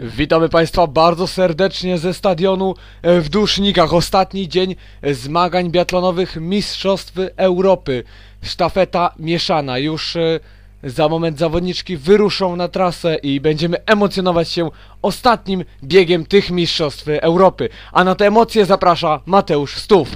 Witamy Państwa bardzo serdecznie ze stadionu w Dusznikach. Ostatni dzień zmagań biatlonowych Mistrzostw Europy. Sztafeta mieszana. Już za moment zawodniczki wyruszą na trasę i będziemy emocjonować się ostatnim biegiem tych Mistrzostw Europy. A na te emocje zaprasza Mateusz Stów.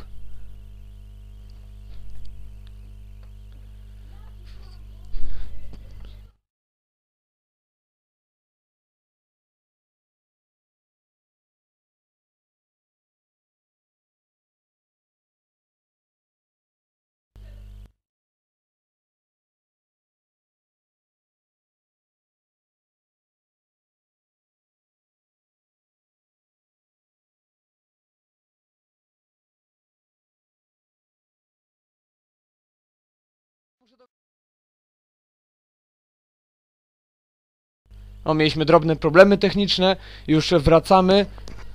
O, mieliśmy drobne problemy techniczne, już wracamy.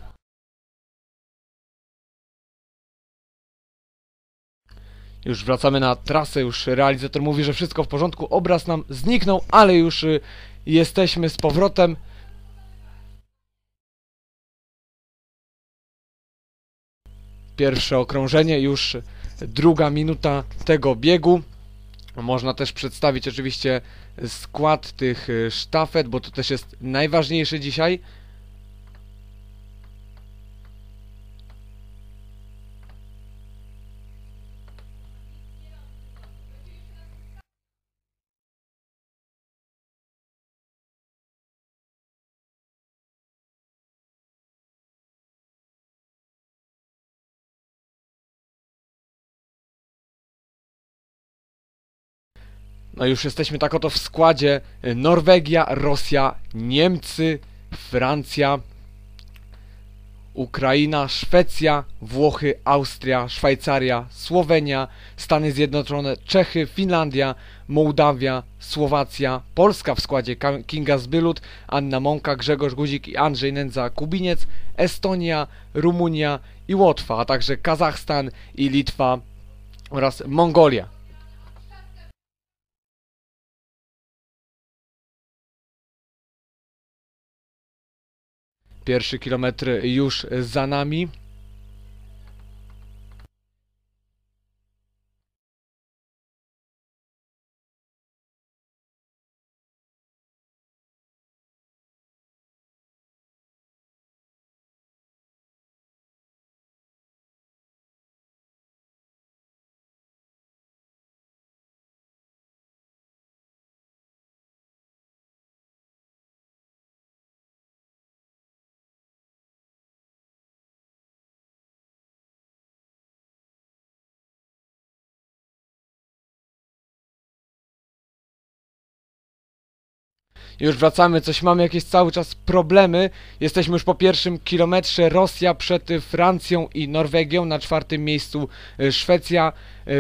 Już wracamy na trasę, już realizator mówi, że wszystko w porządku, obraz nam zniknął, ale już jesteśmy z powrotem. Pierwsze okrążenie, już druga minuta tego biegu. Można też przedstawić oczywiście skład tych sztafet, bo to też jest najważniejsze dzisiaj. No już jesteśmy tak oto w składzie: Norwegia, Rosja, Niemcy, Francja, Ukraina, Szwecja, Włochy, Austria, Szwajcaria, Słowenia, Stany Zjednoczone, Czechy, Finlandia, Mołdawia, Słowacja, Polska w składzie: Kinga Zbylut, Anna Mąka, Grzegorz Guzik i Andrzej Nędza-Kubiniec, Estonia, Rumunia i Łotwa, a także Kazachstan i Litwa oraz Mongolia. Pierwszy kilometr już za nami. Już wracamy, mamy jakieś cały czas problemy. Jesteśmy już po pierwszym kilometrze. Rosja przed Francją i Norwegią. Na czwartym miejscu Szwecja.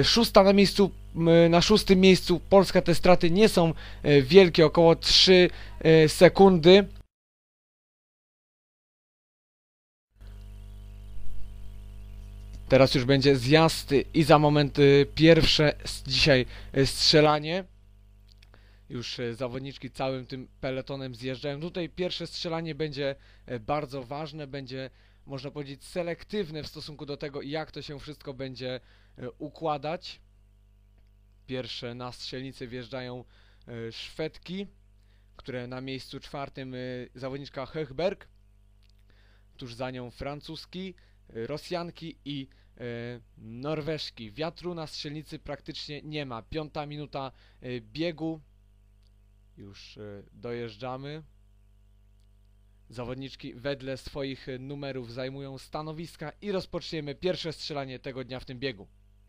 Na szóstym miejscu Polska. Te straty nie są wielkie, około 3 sekundy. Teraz już będzie zjazd i za moment pierwsze dzisiaj strzelanie. Już zawodniczki całym tym peletonem zjeżdżają. Tutaj pierwsze strzelanie będzie bardzo ważne, będzie, można powiedzieć, selektywne w stosunku do tego, jak to się wszystko będzie układać. Pierwsze na strzelnicy wjeżdżają Szwedki, które na miejscu czwartym zawodniczka Höchberg, tuż za nią Francuski, Rosjanki i Norweżki. Wiatru na strzelnicy praktycznie nie ma. 5. minuta biegu. Już dojeżdżamy. Zawodniczki wedle swoich numerów zajmują stanowiska i rozpoczniemy pierwsze strzelanie tego dnia w tym biegu.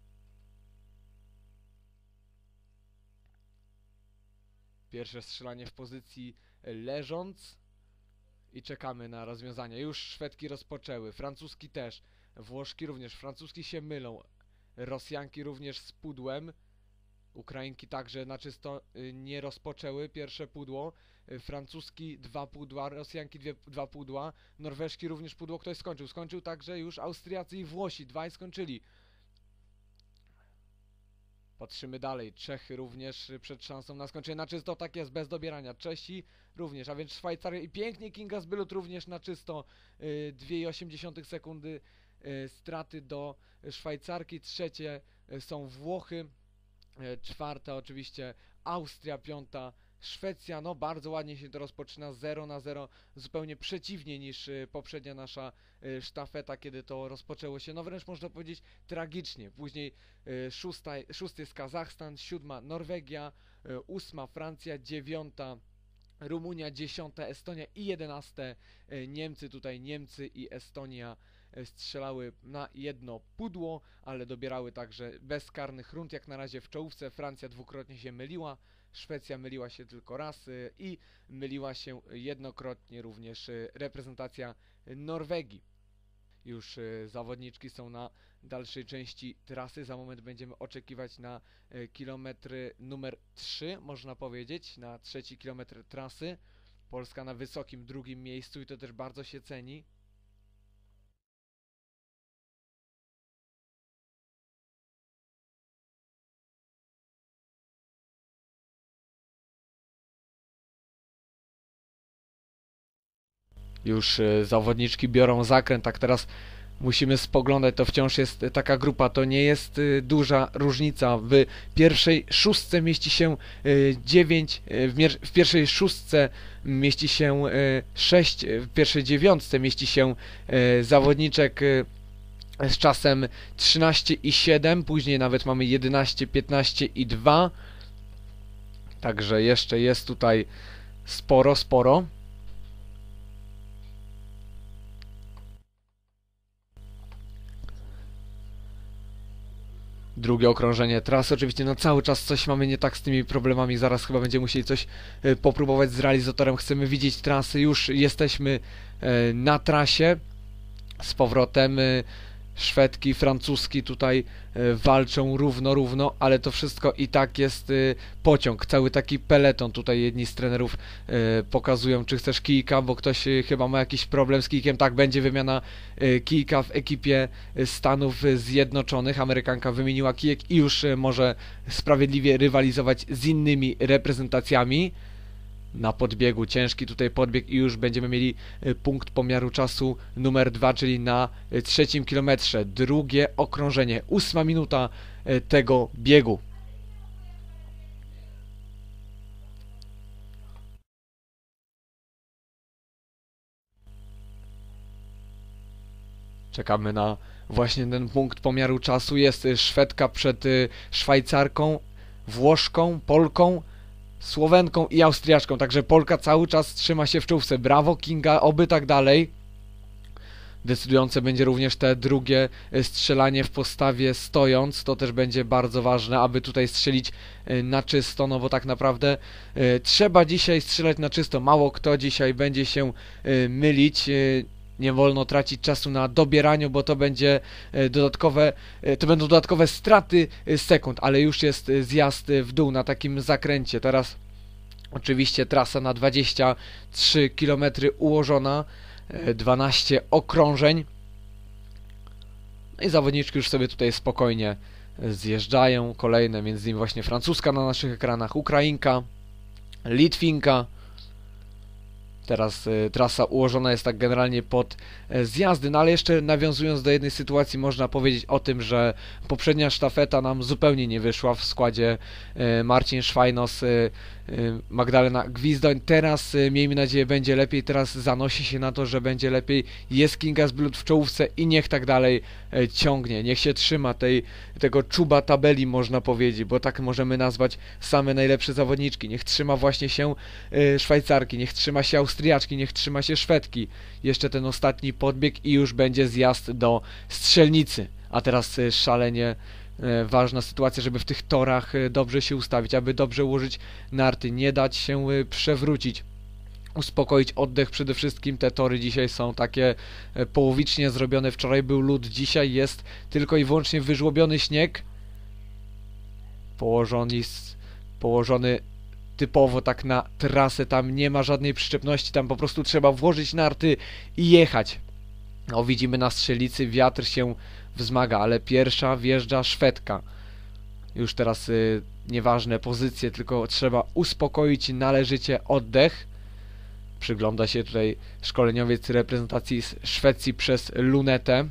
Pierwsze strzelanie w pozycji leżąc i czekamy na rozwiązanie. Już Szwedki rozpoczęły, Francuski też, Włoszki również. Francuski się mylą, Rosjanki również z pudłem. Ukrainki także na czysto nie rozpoczęły pierwsze pudło. Francuski 2 pudła, Rosjanki 2 pudła, Norweżki również pudło. Ktoś skończył. Skończył także już Austriacy i Włosi. 2 skończyli. Patrzymy dalej, Czechy również przed szansą na skończenie na czysto, tak jest, bez dobierania, Czesi również, a więc Szwajcaria i pięknie Kinga Zbylut również na czysto, 2,8 sekundy straty do Szwajcarki, trzecie są Włochy, czwarta oczywiście Austria, piąta Szwecja. No bardzo ładnie się to rozpoczyna, 0-0, zupełnie przeciwnie niż poprzednia nasza sztafeta, kiedy to rozpoczęło się, no wręcz można powiedzieć tragicznie. Później szósty jest Kazachstan, siódma Norwegia, ósma Francja, dziewiąta Rumunia, 10 Estonia i 11 Niemcy. Tutaj Niemcy i Estonia strzelały na jedno pudło, ale dobierały także bez karnych rund. Jak na razie w czołówce Francja dwukrotnie się myliła, Szwecja myliła się tylko raz i myliła się jednokrotnie również reprezentacja Norwegii. Już zawodniczki są na dalszej części trasy. Za moment będziemy oczekiwać na kilometr numer 3, można powiedzieć, na trzeci kilometr trasy. Polska na wysokim drugim miejscu i to też bardzo się ceni. Już zawodniczki biorą zakręt, tak teraz musimy spoglądać, to wciąż jest taka grupa, to nie jest duża różnica. W pierwszej szóstce mieści się 9, w pierwszej szóstce mieści się 6, w pierwszej dziewiątce mieści się zawodniczek z czasem 13,7, później nawet mamy 11, 15 i 2, także jeszcze jest tutaj sporo. Drugie okrążenie trasy, oczywiście no cały czas coś mamy nie tak z tymi problemami, zaraz chyba będziemy musieli coś popróbować z realizatorem, chcemy widzieć trasy, już jesteśmy na trasie, z powrotem Szwedki, Francuski tutaj walczą równo, ale to wszystko i tak jest pociąg, cały taki peleton. Tutaj jedni z trenerów pokazują, czy chcesz kijka, bo ktoś chyba ma jakiś problem z kijkiem. Tak, będzie wymiana kijka w ekipie Stanów Zjednoczonych. Amerykanka wymieniła kijek i już może sprawiedliwie rywalizować z innymi reprezentacjami. Na podbiegu, ciężki tutaj podbieg i już będziemy mieli punkt pomiaru czasu numer 2, czyli na trzecim kilometrze. Drugie okrążenie, 8 minuta tego biegu. Czekamy na właśnie ten punkt pomiaru czasu. Jest Szwedka przed Szwajcarką, Włoszką, Polką, Słowenką i Austriaczką, także Polka cały czas trzyma się w czołówce. Brawo Kinga, oby tak dalej. Decydujące będzie również te drugie strzelanie w postawie stojąc, to też będzie bardzo ważne, aby tutaj strzelić na czysto, no bo tak naprawdę trzeba dzisiaj strzelać na czysto, mało kto dzisiaj będzie się mylić. Nie wolno tracić czasu na dobieraniu, bo to będzie będą dodatkowe straty sekund, ale już jest zjazd w dół na takim zakręcie. Teraz oczywiście trasa na 23 km ułożona, 12 okrążeń. No i zawodniczki już sobie tutaj spokojnie zjeżdżają. Kolejne, między innymi właśnie francuska na naszych ekranach, Ukrainka, Litwinka. Teraz trasa ułożona jest tak generalnie pod zjazdy, no ale jeszcze nawiązując do jednej sytuacji można powiedzieć o tym, że poprzednia sztafeta nam zupełnie nie wyszła w składzie Marcin Szwajnos, Magdalena Gwizdoń. Teraz miejmy nadzieję będzie lepiej, teraz zanosi się na to, że będzie lepiej, jest Kinga Zbylut w czołówce i niech tak dalej ciągnie, niech się trzyma tego czuba tabeli można powiedzieć, bo tak możemy nazwać same najlepsze zawodniczki, niech trzyma właśnie się Szwajcarki, niech trzyma się Austriaczki, niech trzyma się Szwedki, jeszcze ten ostatni podbieg i już będzie zjazd do strzelnicy, a teraz szalenie ważna sytuacja, żeby w tych torach dobrze się ustawić, aby dobrze ułożyć narty, nie dać się przewrócić, uspokoić oddech przede wszystkim. Te tory dzisiaj są takie połowicznie zrobione, wczoraj był lód, dzisiaj jest tylko i wyłącznie wyżłobiony śnieg, położony typowo tak na trasę, tam nie ma żadnej przyczepności, tam po prostu trzeba włożyć narty i jechać. No widzimy na strzelnicy, wiatr się wzmaga, ale pierwsza wjeżdża Szwedka. Już teraz nieważne pozycje, tylko trzeba uspokoić należycie oddech. Przygląda się tutaj szkoleniowiec reprezentacji Szwecji przez lunetę.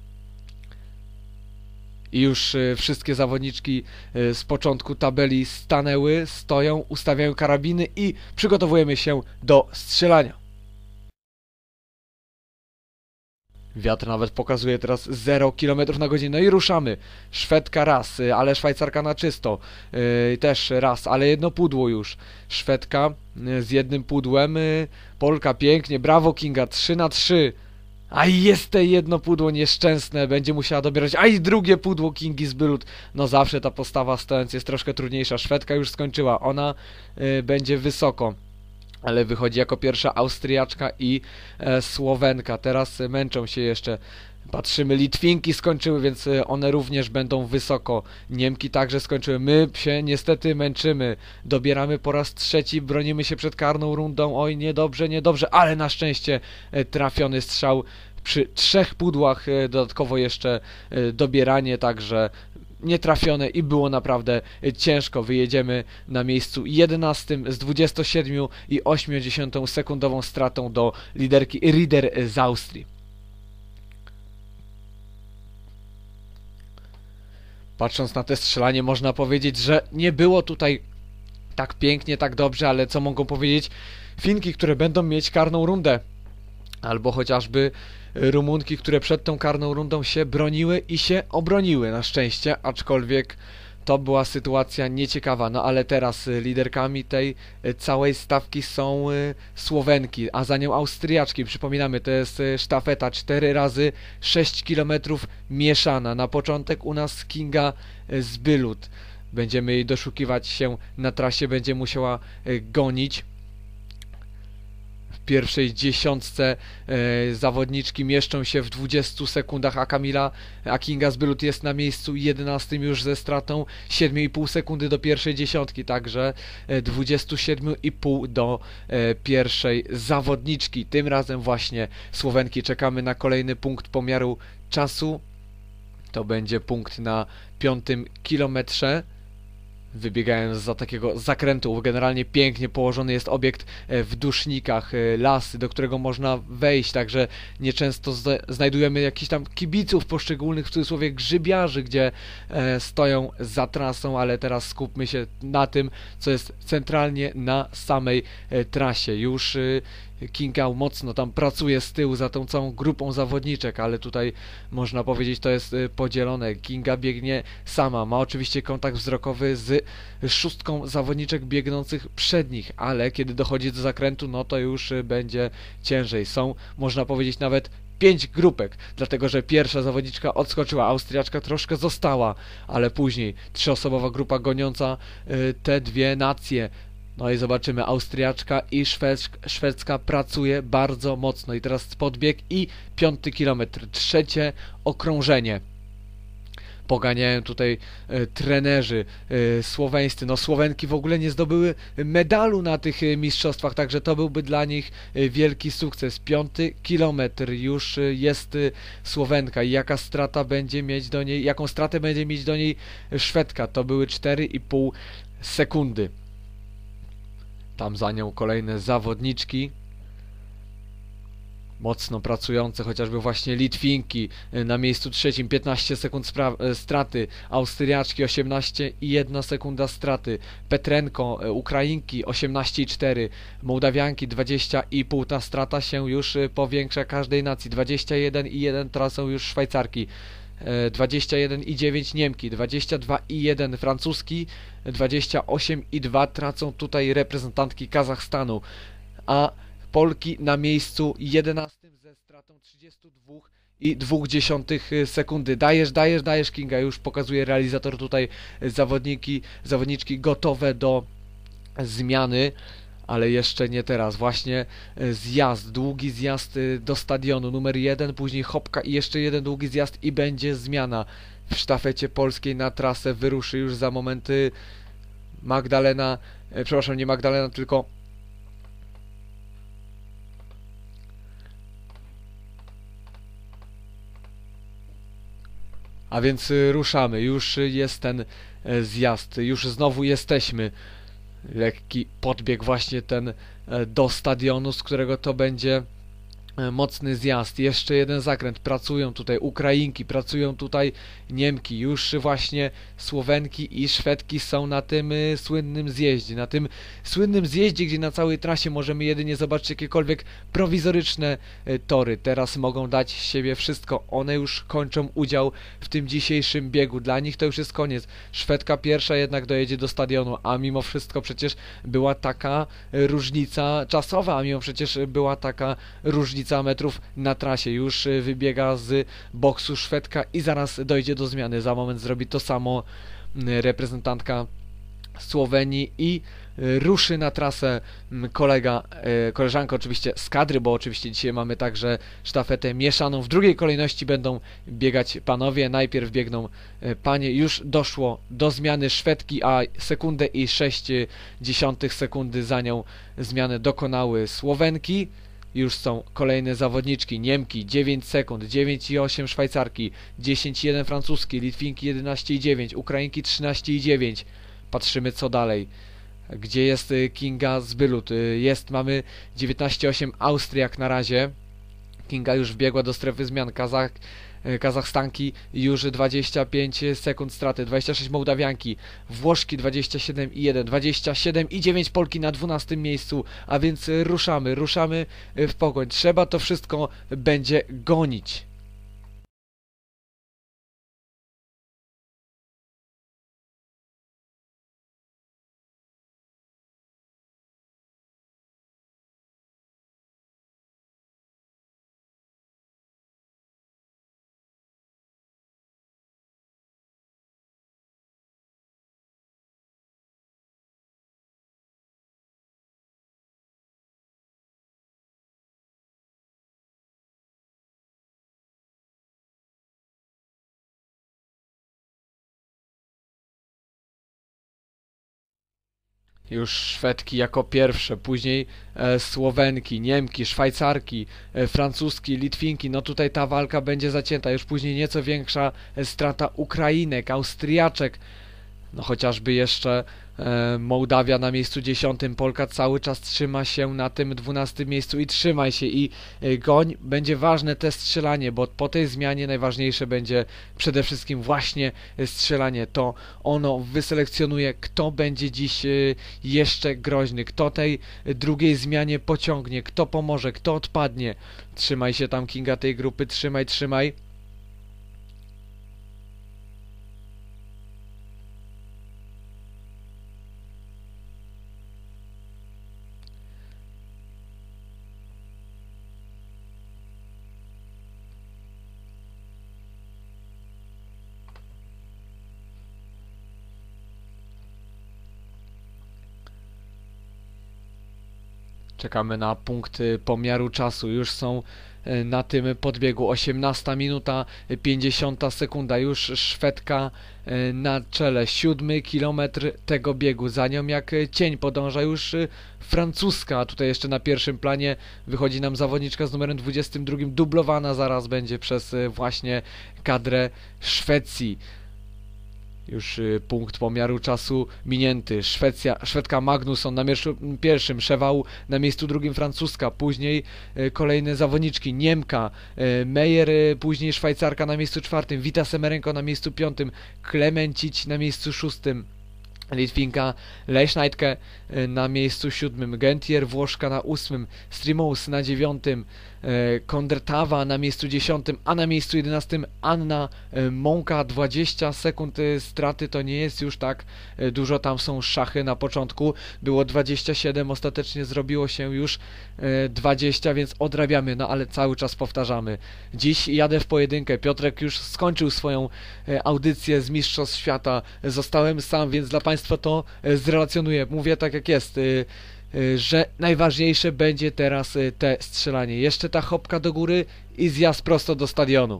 I już wszystkie zawodniczki z początku tabeli stanęły, stoją, ustawiają karabiny i przygotowujemy się do strzelania. Wiatr nawet pokazuje teraz 0 km na godzinę. No i ruszamy. Szwedka raz, ale Szwajcarka na czysto. Też raz, ale jedno pudło już. Szwedka z jednym pudłem. Polka pięknie. Brawo Kinga. 3 na 3. A jest te jedno pudło nieszczęsne. Będzie musiała dobierać. A i drugie pudło Kingi z Bylut. No zawsze ta postawa stojąc jest troszkę trudniejsza. Szwedka już skończyła. Ona będzie wysoko. Ale wychodzi jako pierwsza Austriaczka i Słowenka. Teraz męczą się jeszcze. Patrzymy, Litwinki skończyły, więc one również będą wysoko. Niemki także skończyły. My się niestety męczymy. Dobieramy po raz trzeci, bronimy się przed karną rundą. Oj, niedobrze, niedobrze, ale na szczęście trafiony strzał przy 3 pudłach. Dodatkowo jeszcze dobieranie, także nietrafione i było naprawdę ciężko. Wyjedziemy na miejscu 11 z 27,8 sekundową stratą do liderki Rieder z Austrii. Patrząc na te strzelanie, można powiedzieć, że nie było tutaj tak pięknie, tak dobrze, ale co mogą powiedzieć Finki, które będą mieć karną rundę? Albo chociażby Rumunki, które przed tą karną rundą się broniły i się obroniły na szczęście, aczkolwiek to była sytuacja nieciekawa. No ale teraz liderkami tej całej stawki są Słowenki, a za nią Austriaczki. Przypominamy, to jest sztafeta 4 razy 6 km mieszana. Na początek u nas Kinga z Bylut. Będziemy jej doszukiwać się na trasie, będzie musiała gonić. W pierwszej dziesiątce zawodniczki mieszczą się w 20 sekundach, a Kinga z Bylut jest na miejscu 11 już ze stratą 7,5 sekundy do pierwszej dziesiątki, także 27,5 do pierwszej zawodniczki. Tym razem właśnie Słowenki. Czekamy na kolejny punkt pomiaru czasu. To będzie punkt na 5. kilometrze. Wybiegając za takiego zakrętu, generalnie pięknie położony jest obiekt w dusznikach, las, do którego można wejść, także nieczęsto znajdujemy jakichś tam kibiców poszczególnych, w cudzysłowie grzybiarzy, gdzie stoją za trasą, ale teraz skupmy się na tym, co jest centralnie na samej trasie. Już Kinga mocno tam pracuje z tyłu za tą całą grupą zawodniczek, ale tutaj można powiedzieć, to jest podzielone. Kinga biegnie sama, ma oczywiście kontakt wzrokowy z 6 zawodniczek biegnących przed nich, ale kiedy dochodzi do zakrętu, no to już będzie ciężej. Są, można powiedzieć, nawet 5 grupek, dlatego że pierwsza zawodniczka odskoczyła, Austriaczka troszkę została, ale później 3-osobowa grupa goniąca te dwie nacje. No i zobaczymy, Austriaczka i Szwedzka pracuje bardzo mocno. I teraz podbieg i 5. kilometr, trzecie okrążenie. Poganiają tutaj trenerzy słoweńscy. No Słowenki w ogóle nie zdobyły medalu na tych mistrzostwach, także to byłby dla nich wielki sukces. 5. kilometr, już jest Słowenka i jaką stratę będzie mieć do niej Szwedka? To były 4,5 sekundy. Tam za nią kolejne zawodniczki mocno pracujące, chociażby właśnie Litwinki na miejscu 3, 15 sekund straty, Austriaczki 18,1 sekunda straty, Petrenko, Ukrainki 18,4, Mołdawianki 20,5, ta strata się już powiększa każdej nacji, 21,1 tracą już Szwajcarki, 21,9 Niemki, 22,1 Francuski, 28,2 tracą tutaj reprezentantki Kazachstanu, a Polki na miejscu 11 ze stratą 32,2 sekundy. Dajesz Kinga, już pokazuje realizator tutaj zawodniczki gotowe do zmiany. Ale jeszcze nie teraz, właśnie zjazd, długi zjazd do stadionu numer 1, później hopka i jeszcze jeden długi zjazd i będzie zmiana. W sztafecie polskiej na trasę wyruszy już za moment Magdalena, przepraszam, nie Magdalena, tylko a więc ruszamy, już jest ten zjazd. Już znowu jesteśmy. Lekki podbieg właśnie ten do stadionu, z którego to będzie mocny zjazd. Jeszcze jeden zakręt. Pracują tutaj Ukrainki, pracują tutaj Niemki. Już właśnie Słowenki i Szwedki są na tym słynnym zjeździe. Na tym słynnym zjeździe, gdzie na całej trasie możemy jedynie zobaczyć jakiekolwiek prowizoryczne tory. Teraz mogą dać z siebie wszystko. One już kończą udział w tym dzisiejszym biegu. Dla nich to już jest koniec. Szwedka pierwsza jednak dojedzie do stadionu, a mimo wszystko przecież była taka różnica czasowa, a mimo przecież była taka różnica metrów na trasie. Już wybiega z boksu Szwedka i zaraz dojdzie do zmiany. Za moment zrobi to samo reprezentantka Słowenii i ruszy na trasę koleżanka oczywiście z kadry, bo oczywiście dzisiaj mamy także sztafetę mieszaną. W drugiej kolejności będą biegać panowie, najpierw biegną panie. Już doszło do zmiany Szwedki, a sekundę i 0,6 sekundy za nią zmianę dokonały Słowenki. Już są kolejne zawodniczki. Niemki 9 sekund, 9,8 Szwajcarki, 10,1 Francuski, Litwinki 11,9, Ukrainki 13,9. Patrzymy co dalej. Gdzie jest Kinga Zbylut? Mamy 19,8 Austriak na razie. Kinga już wbiegła do strefy zmian. Kazachstanki już 25 sekund straty, 26 Mołdawianki, Włoszki 27,1, 27,9 Polki na 12 miejscu, a więc ruszamy w pogoń. Trzeba to wszystko będzie gonić. Już Szwedki jako pierwsze, później Słowenki, Niemki, Szwajcarki, Francuski, Litwinki. No tutaj ta walka będzie zacięta. Już później nieco większa strata Ukrainek, Austriaczek. No chociażby jeszcze Mołdawia na miejscu 10, Polka cały czas trzyma się na tym 12 miejscu i trzymaj się i goń. Będzie ważne te strzelanie, bo po tej zmianie najważniejsze będzie przede wszystkim właśnie strzelanie. To ono wyselekcjonuje, kto będzie dziś jeszcze groźny, kto tej drugiej zmianie pociągnie, kto pomoże, kto odpadnie. Trzymaj się tam, Kinga, tej grupy, trzymaj. Czekamy na punkt pomiaru czasu. Już są na tym podbiegu 18 minuta 50 sekunda. Już Szwedka na czele. 7 kilometr tego biegu. Za nią jak cień podąża już Francuska. Tutaj jeszcze na pierwszym planie wychodzi nam zawodniczka z numerem 22. Dublowana zaraz będzie przez właśnie kadrę Szwecji. Już punkt pomiaru czasu minięty. Szwedka Magnusson na pierwszym, Szewał na miejscu drugim, Francuska, później kolejne zawodniczki, Niemka, Meyer, później Szwajcarka na miejscu czwartym, Wita Semerenko na miejscu piątym, Klemencic na miejscu szóstym, Litwinka Leischneidke na miejscu 7, Gentier Włoszka na 8, Strimous na 9, Kondratawa na miejscu 10, a na miejscu 11 Anna Mąka. 20 sekund straty to nie jest już tak dużo, tam są szachy na początku, było 27, ostatecznie zrobiło się już 20, więc odrabiamy, no ale cały czas powtarzamy. Dziś jadę w pojedynkę, Piotrek już skończył swoją audycję z Mistrzostw Świata, zostałem sam, więc dla Państwa to zrelacjonuję, mówię tak jak jest, że najważniejsze będzie teraz te strzelanie. Jeszcze ta hopka do góry i zjazd prosto do stadionu.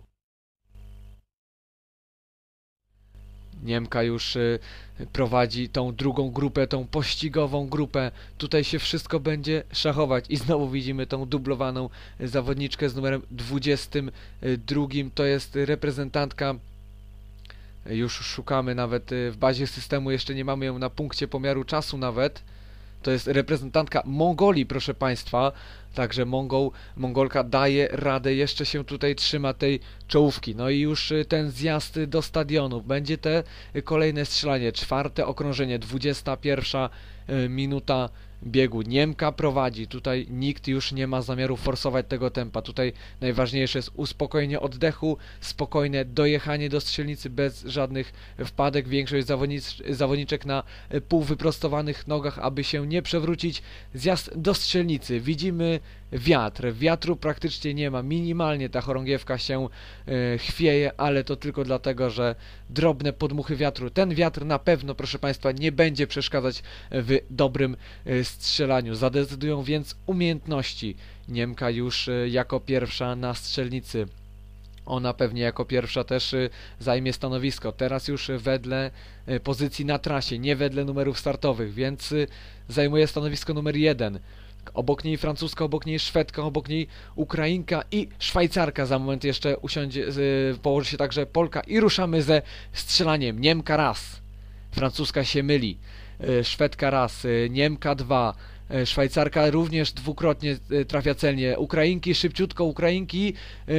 Niemka już prowadzi tą drugą grupę, tą pościgową grupę. Tutaj się wszystko będzie szachować i znowu widzimy tą dublowaną zawodniczkę z numerem 22. To jest reprezentantka Już szukamy nawet w bazie systemu, jeszcze nie mamy ją na punkcie pomiaru czasu nawet. To jest reprezentantka Mongolii, proszę Państwa. Także Mongolka daje radę, jeszcze się tutaj trzyma tej czołówki. No i już ten zjazd do stadionu. Będzie te kolejne strzelanie. 4. okrążenie, 21 minuta biegu. Niemka prowadzi. Tutaj nikt już nie ma zamiaru forsować tego tempa. Tutaj najważniejsze jest uspokojenie oddechu, spokojne dojechanie do strzelnicy bez żadnych wpadek. Większość zawodniczek na półwyprostowanych nogach, aby się nie przewrócić. Zjazd do strzelnicy. Widzimy wiatr. Wiatru praktycznie nie ma. Minimalnie ta chorągiewka się chwieje, ale to tylko dlatego, że drobne podmuchy wiatru. Ten wiatr na pewno, proszę Państwa, nie będzie przeszkadzać w dobrym strzelaniu. Zadecydują więc umiejętności. Niemka już jako pierwsza na strzelnicy. Ona pewnie jako pierwsza też zajmie stanowisko. Teraz już wedle pozycji na trasie, nie wedle numerów startowych, więc zajmuje stanowisko numer 1. Obok niej Francuska, obok niej Szwedka, obok niej Ukrainka i Szwajcarka. Za moment jeszcze usiądzie, położy się także Polka i ruszamy ze strzelaniem. Niemka raz, Francuska się myli, Szwedka raz, Niemka 2, Szwajcarka również dwukrotnie trafia celnie. Ukrainki szybciutko, Ukrainki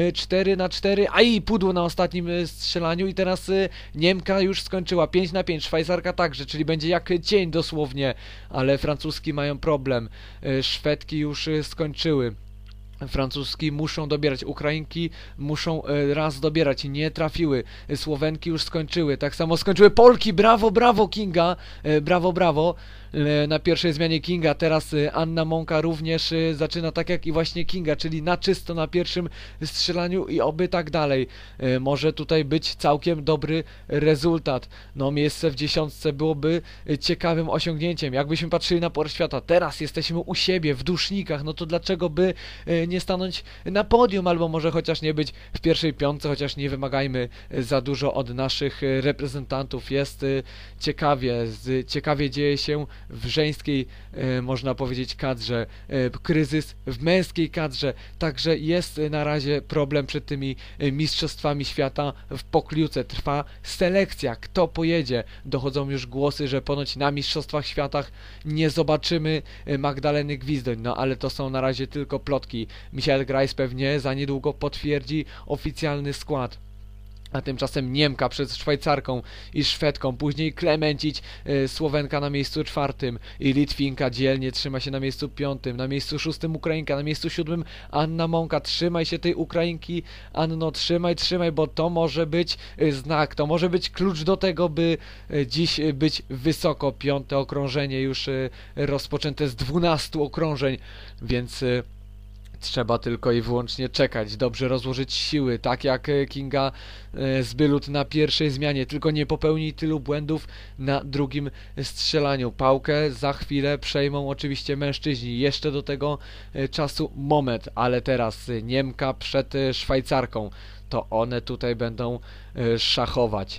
4-4, a i pudło na ostatnim strzelaniu i teraz Niemka już skończyła 5-5, Szwajcarka także, czyli będzie jak cień dosłownie, ale Francuski mają problem. Szwedki już skończyły. Francuski muszą dobierać, Ukrainki muszą raz dobierać, nie trafiły, Słowenki już skończyły, tak samo skończyły Polki, brawo, brawo Kinga, brawo, brawo, na pierwszej zmianie Kinga, teraz Anna Mąka również zaczyna tak jak i właśnie Kinga, czyli na czysto na pierwszym strzelaniu i oby tak dalej, może tutaj być całkiem dobry rezultat, no miejsce w 10 byłoby ciekawym osiągnięciem, jakbyśmy patrzyli na Puchar Świata, teraz jesteśmy u siebie w Dusznikach, no to dlaczego by nie stanąć na podium, albo może chociaż nie być w pierwszej 5, chociaż nie wymagajmy za dużo od naszych reprezentantów. Jest ciekawie dzieje się w żeńskiej, można powiedzieć, kadrze, kryzys w męskiej kadrze, także jest na razie problem przed tymi mistrzostwami świata w pokliuce. Trwa selekcja, kto pojedzie. Dochodzą już głosy, że ponoć na mistrzostwach świata nie zobaczymy Magdaleny Gwizdoń, no ale to są na razie tylko plotki. Michael Grajs pewnie za niedługo potwierdzi oficjalny skład. A tymczasem Niemka przed Szwajcarką i Szwedką, później Klemencić, Słowenka na miejscu 4 i Litwinka dzielnie trzyma się na miejscu 5, na miejscu 6 Ukrainka, na miejscu 7 Anna Mąka. Trzymaj się tej Ukrainki, Anno, trzymaj, bo to może być znak, to może być klucz do tego, by dziś być wysoko. 5. okrążenie już rozpoczęte z 12 okrążeń, więc trzeba tylko i wyłącznie czekać, dobrze rozłożyć siły, tak jak Kinga Zbylut na pierwszej zmianie, tylko nie popełnij tylu błędów na drugim strzelaniu. Pałkę za chwilę przejmą oczywiście mężczyźni, jeszcze do tego czasu moment, ale teraz Niemka przed Szwajcarką, to one tutaj będą szachować.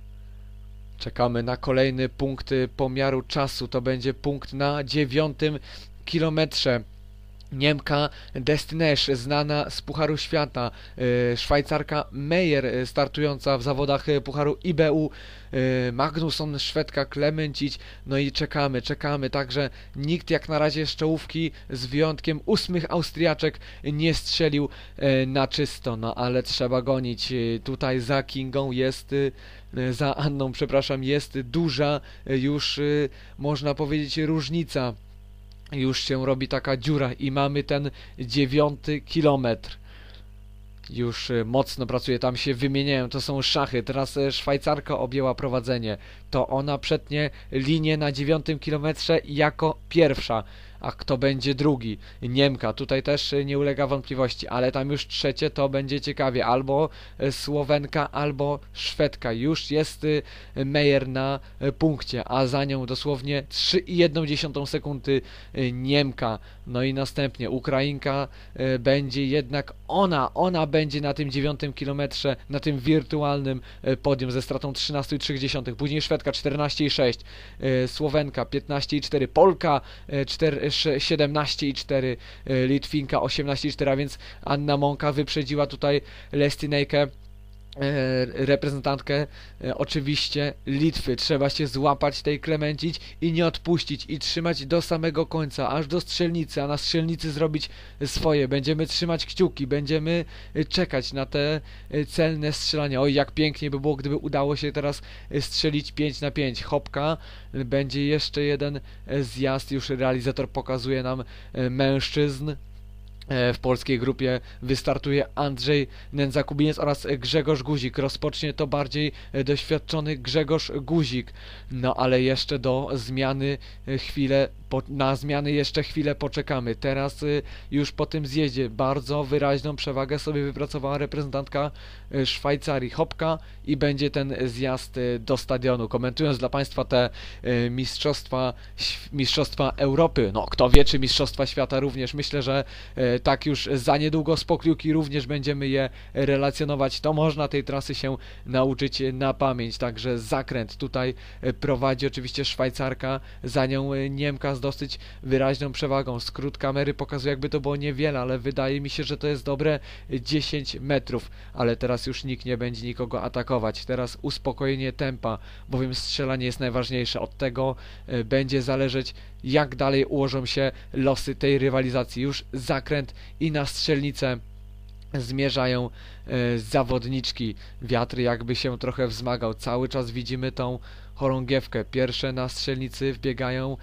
Czekamy na kolejny punkt pomiaru czasu, to będzie punkt na 9. kilometrze. Niemka Destinesz, znana z Pucharu Świata, Szwajcarka Meyer, startująca w zawodach Pucharu IBU, Magnusson, Szwedka Klemencić, no i czekamy, także nikt jak na razie z czołówki, z wyjątkiem 8 Austriaczek, nie strzelił na czysto, no ale trzeba gonić. Tutaj za Kingą jest, za Anną, przepraszam, jest duża już, można powiedzieć, różnica. Już się robi taka dziura i mamy ten 9. kilometr. Już mocno pracuje, tam się wymieniają, to są szachy. Teraz Szwajcarka objęła prowadzenie. To ona przetnie linię na 9. kilometrze jako pierwsza. A kto będzie drugi? Niemka, tutaj też nie ulega wątpliwości, ale tam już trzecie to będzie ciekawie. Albo Słowenka, albo Szwedka. Już jest Meyer na punkcie, a za nią dosłownie 3,1 sekundy Niemka. No i następnie Ukrainka będzie jednak ona będzie na tym 9. kilometrze, na tym wirtualnym podium ze stratą 13,3. Później Szwedka 14,6, Słowenka 15,4, Polka 17,4, Litwinka 18,4, a więc Anna Mąka wyprzedziła tutaj Lestinejkę reprezentantkę oczywiście Litwy. Trzeba się złapać tej Klemencic i nie odpuścić i trzymać do samego końca, aż do strzelnicy, a na strzelnicy zrobić swoje. Będziemy trzymać kciuki, będziemy czekać na te celne strzelania. Oj, jak pięknie by było, gdyby udało się teraz strzelić 5 na 5. Hopka, będzie jeszcze jeden zjazd, już realizator pokazuje nam mężczyzn. W polskiej grupie wystartuje Andrzej Nędza-Kubiniec oraz Grzegorz Guzik. Rozpocznie to bardziej doświadczony Grzegorz Guzik. No ale jeszcze do zmiany na zmiany jeszcze chwilę poczekamy. Teraz już po tym zjeździe bardzo wyraźną przewagę sobie wypracowała reprezentantka Szwajcarii. Hopka i będzie ten zjazd do stadionu. Komentując dla Państwa te mistrzostwa Europy, no kto wie, czy mistrzostwa świata również, myślę, że tak już za niedługo z pokliuki również będziemy je relacjonować. To można tej trasy się nauczyć na pamięć. Także zakręt tutaj prowadzi oczywiście Szwajcarka, za nią Niemka z dosyć wyraźną przewagą. Skrót kamery pokazuje, jakby to było niewiele, ale wydaje mi się, że to jest dobre 10 metrów. Ale teraz już nikt nie będzie nikogo atakować. Teraz uspokojenie tempa, bowiem strzelanie jest najważniejsze. Od tego będzie zależeć, jak dalej ułożą się losy tej rywalizacji. Już zakręt i na strzelnicę zmierzają zawodniczki. Wiatr jakby się trochę wzmagał. Cały czas widzimy tą chorągiewkę. Pierwsze na strzelnicy wbiegają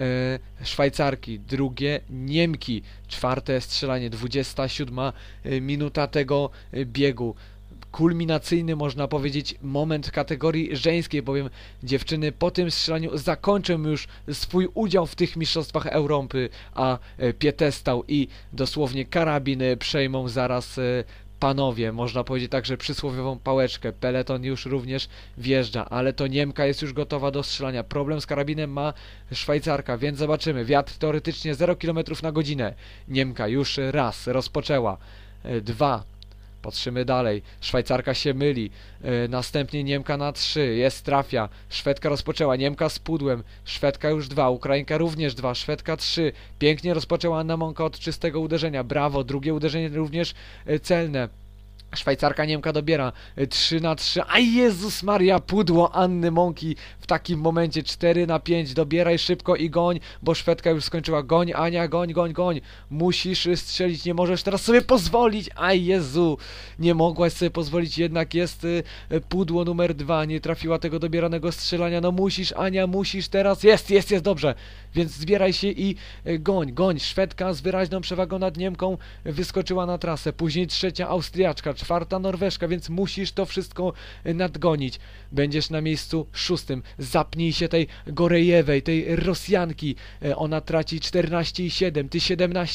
Szwajcarki, drugie Niemki. Czwarte strzelanie, 27 minuta tego biegu. Kulminacyjny, można powiedzieć, moment kategorii żeńskiej, bowiem dziewczyny po tym strzelaniu zakończą już swój udział w tych mistrzostwach Europy, a piedestał i dosłownie karabin przejmą zaraz panowie, można powiedzieć także przysłowiową pałeczkę. Peleton już również wjeżdża, ale to Niemka jest już gotowa do strzelania. Problem z karabinem ma Szwajcarka, więc zobaczymy. Wiatr teoretycznie 0 km na godzinę. Niemka już raz rozpoczęła, dwa. Patrzymy dalej. Szwajcarka się myli. Następnie Niemka na 3. Jest, trafia. Szwedka rozpoczęła. Niemka z pudłem. Szwedka już 2. Ukrainka również 2. Szwedka 3. Pięknie rozpoczęła Anna Mąka od czystego uderzenia. Brawo. Drugie uderzenie również celne. Szwajcarka Niemka dobiera 3 na 3. A Jezus Maria, pudło Anny Mąki w takim momencie 4 na 5. Dobieraj szybko i goń, bo Szwedka już skończyła. Goń, Ania, goń, goń, goń. Musisz strzelić, nie możesz teraz sobie pozwolić. A Jezu, nie mogłaś sobie pozwolić, jednak jest pudło numer 2. Nie trafiła tego dobieranego strzelania. No musisz, Ania, musisz teraz. Jest, dobrze. Więc zbieraj się i goń, goń. Szwedka z wyraźną przewagą nad Niemką wyskoczyła na trasę. Później trzecia Austriaczka, czwarta Norweżka, więc musisz to wszystko nadgonić. Będziesz na miejscu 6. Zapnij się tej Gorejewej, tej Rosjanki. Ona traci 14,7, ty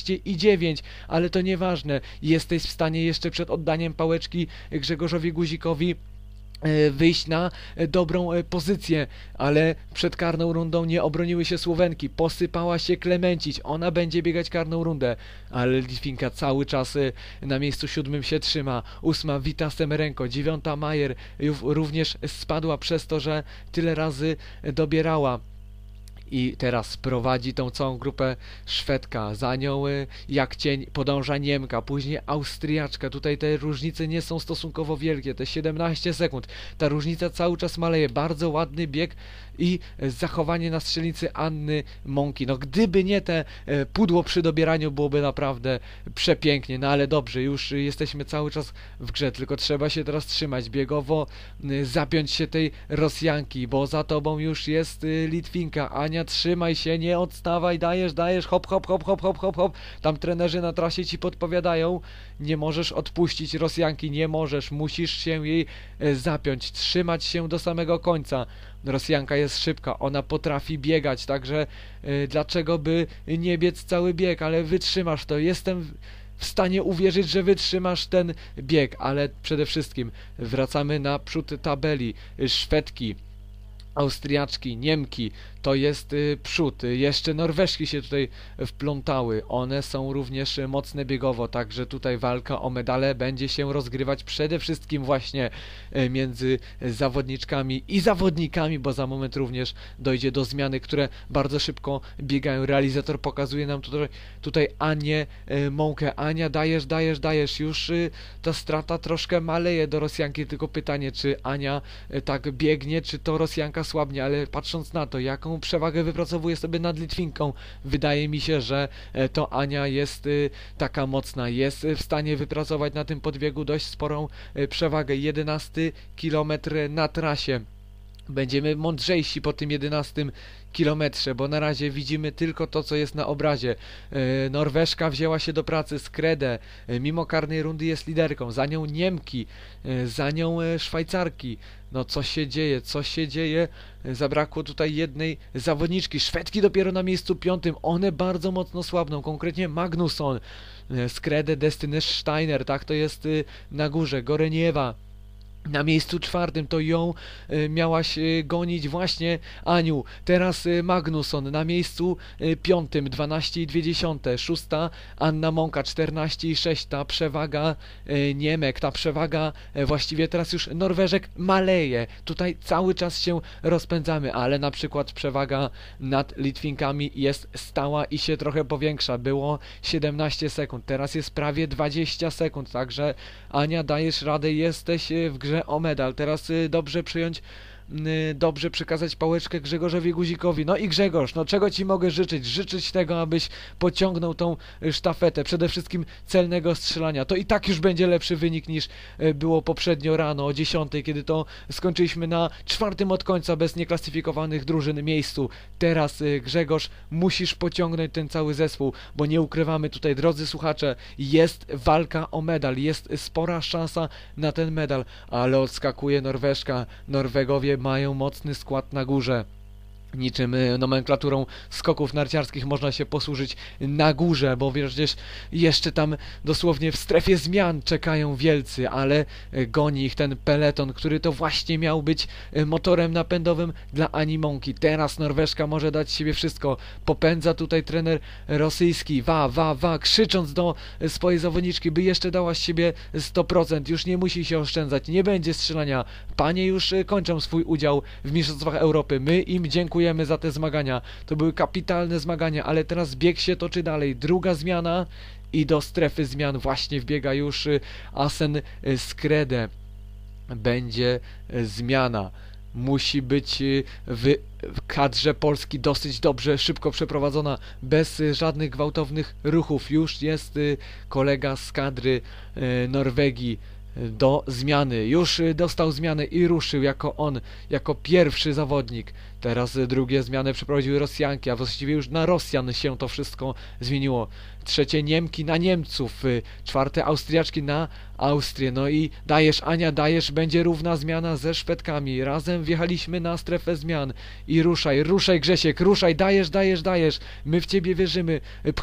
17,9, ale to nieważne. Jesteś w stanie jeszcze przed oddaniem pałeczki Grzegorzowi Guzikowi wyjść na dobrą pozycję, ale przed karną rundą nie obroniły się Słowenki, posypała się Klemencic, ona będzie biegać karną rundę, ale Litwinka cały czas na miejscu 7 się trzyma. 8 Wita Semerenko, 9 Majer również spadła przez to, że tyle razy dobierała. I teraz prowadzi tą całą grupę Szwedka, za nią jak cień podąża Niemka, później Austriaczka. Tutaj te różnice nie są stosunkowo wielkie, te 17 sekund. Ta różnica cały czas maleje, bardzo ładny bieg i zachowanie na strzelnicy Anny Mąki. No gdyby nie te pudło przy dobieraniu, byłoby naprawdę przepięknie, no ale dobrze, już jesteśmy cały czas w grze, tylko trzeba się teraz trzymać, biegowo zapiąć się tej Rosjanki, bo za tobą już jest Litwinka. Ania, trzymaj się, nie odstawaj, dajesz, hop, hop, hop, hop, hop, hop, hop. Tam trenerzy na trasie ci podpowiadają, nie możesz odpuścić Rosjanki, nie możesz, musisz się jej zapiąć, trzymać się do samego końca. Rosjanka jest szybka, ona potrafi biegać, także dlaczego by nie biec cały bieg, ale wytrzymasz to, jestem w stanie uwierzyć, że wytrzymasz ten bieg, ale przede wszystkim wracamy na przód tabeli. Szwedki Austriaczki, Niemki, to jest przód. Jeszcze Norweżki się tutaj wplątały. One są również mocne biegowo, także tutaj walka o medale będzie się rozgrywać przede wszystkim właśnie między zawodniczkami i zawodnikami, bo za moment również dojdzie do zmiany, które bardzo szybko biegają. Realizator pokazuje nam tutaj Anię Mąkę. Ania, dajesz, już ta strata troszkę maleje do Rosjanki, tylko pytanie, czy Ania tak biegnie, czy to Rosjanka słabnie, ale patrząc na to, jaką przewagę wypracowuje sobie nad Litwinką, wydaje mi się, że to Ania jest taka mocna, jest w stanie wypracować na tym podbiegu dość sporą przewagę. 11 kilometr na trasie. Będziemy mądrzejsi po tym 11 kilometrze, bo na razie widzimy tylko to, co jest na obrazie. Norweżka wzięła się do pracy, Skredę, mimo karnej rundy jest liderką, za nią Niemki, za nią Szwajcarki. No co się dzieje? Zabrakło tutaj jednej zawodniczki, Szwedki dopiero na miejscu 5, one bardzo mocno słabną, konkretnie Magnusson, Skredę, Destiny Steiner, tak to jest na górze, Goreniewa. Na miejscu 4 to ją miałaś gonić właśnie Aniu. Teraz Magnusson na miejscu 5, 12,2. 6 Anna Mąka, 14,6. Ta przewaga Niemek, ta przewaga właściwie teraz już Norweżek maleje. Tutaj cały czas się rozpędzamy, ale na przykład przewaga nad Litwinkami jest stała i się trochę powiększa. Było 17 sekund, teraz jest prawie 20 sekund, także Ania, dajesz radę, jesteś w grze o medal. Teraz dobrze przekazać pałeczkę Grzegorzowi Guzikowi. No i Grzegorz, no czego ci mogę życzyć? Życzyć tego, abyś pociągnął tą sztafetę, przede wszystkim celnego strzelania. To i tak już będzie lepszy wynik niż było poprzednio rano o 10, kiedy to skończyliśmy na 4 od końca bez nieklasyfikowanych drużyn miejscu. Teraz Grzegorz, musisz pociągnąć ten cały zespół, bo nie ukrywamy tutaj, drodzy słuchacze, jest walka o medal, jest spora szansa na ten medal, ale odskakuje Norweżka. Norwegowie mają mocny skład na górze. Niczym nomenklaturą skoków narciarskich można się posłużyć na górze, bo przecież jeszcze tam dosłownie w strefie zmian czekają wielcy, ale goni ich ten peleton, który to właśnie miał być motorem napędowym dla Ani Mąki. Teraz Norweżka może dać siebie wszystko. Popędza tutaj trener rosyjski, krzycząc do swojej zawodniczki, by jeszcze dała z siebie 100%. Już nie musi się oszczędzać, nie będzie strzelania. Panie już kończą swój udział w Mistrzostwach Europy. My im dziękujemy za te zmagania. To były kapitalne zmagania, ale teraz bieg się toczy dalej. Druga zmiana i do strefy zmian właśnie wbiega już Asen Skredę. Będzie zmiana. Musi być w kadrze Polski dosyć dobrze, szybko przeprowadzona, bez żadnych gwałtownych ruchów. Już jest kolega z kadry Norwegii do zmiany. Już dostał zmianę i ruszył jako pierwszy zawodnik. Teraz drugie zmiany przeprowadziły Rosjanki, a właściwie już na Rosjan się to wszystko zmieniło. Trzecie Niemki na Niemców, czwarte Austriaczki na Austrię. No i dajesz Ania, będzie równa zmiana ze Szwedkami. Razem wjechaliśmy na strefę zmian i ruszaj Grzesiek, ruszaj, dajesz. My w ciebie wierzymy,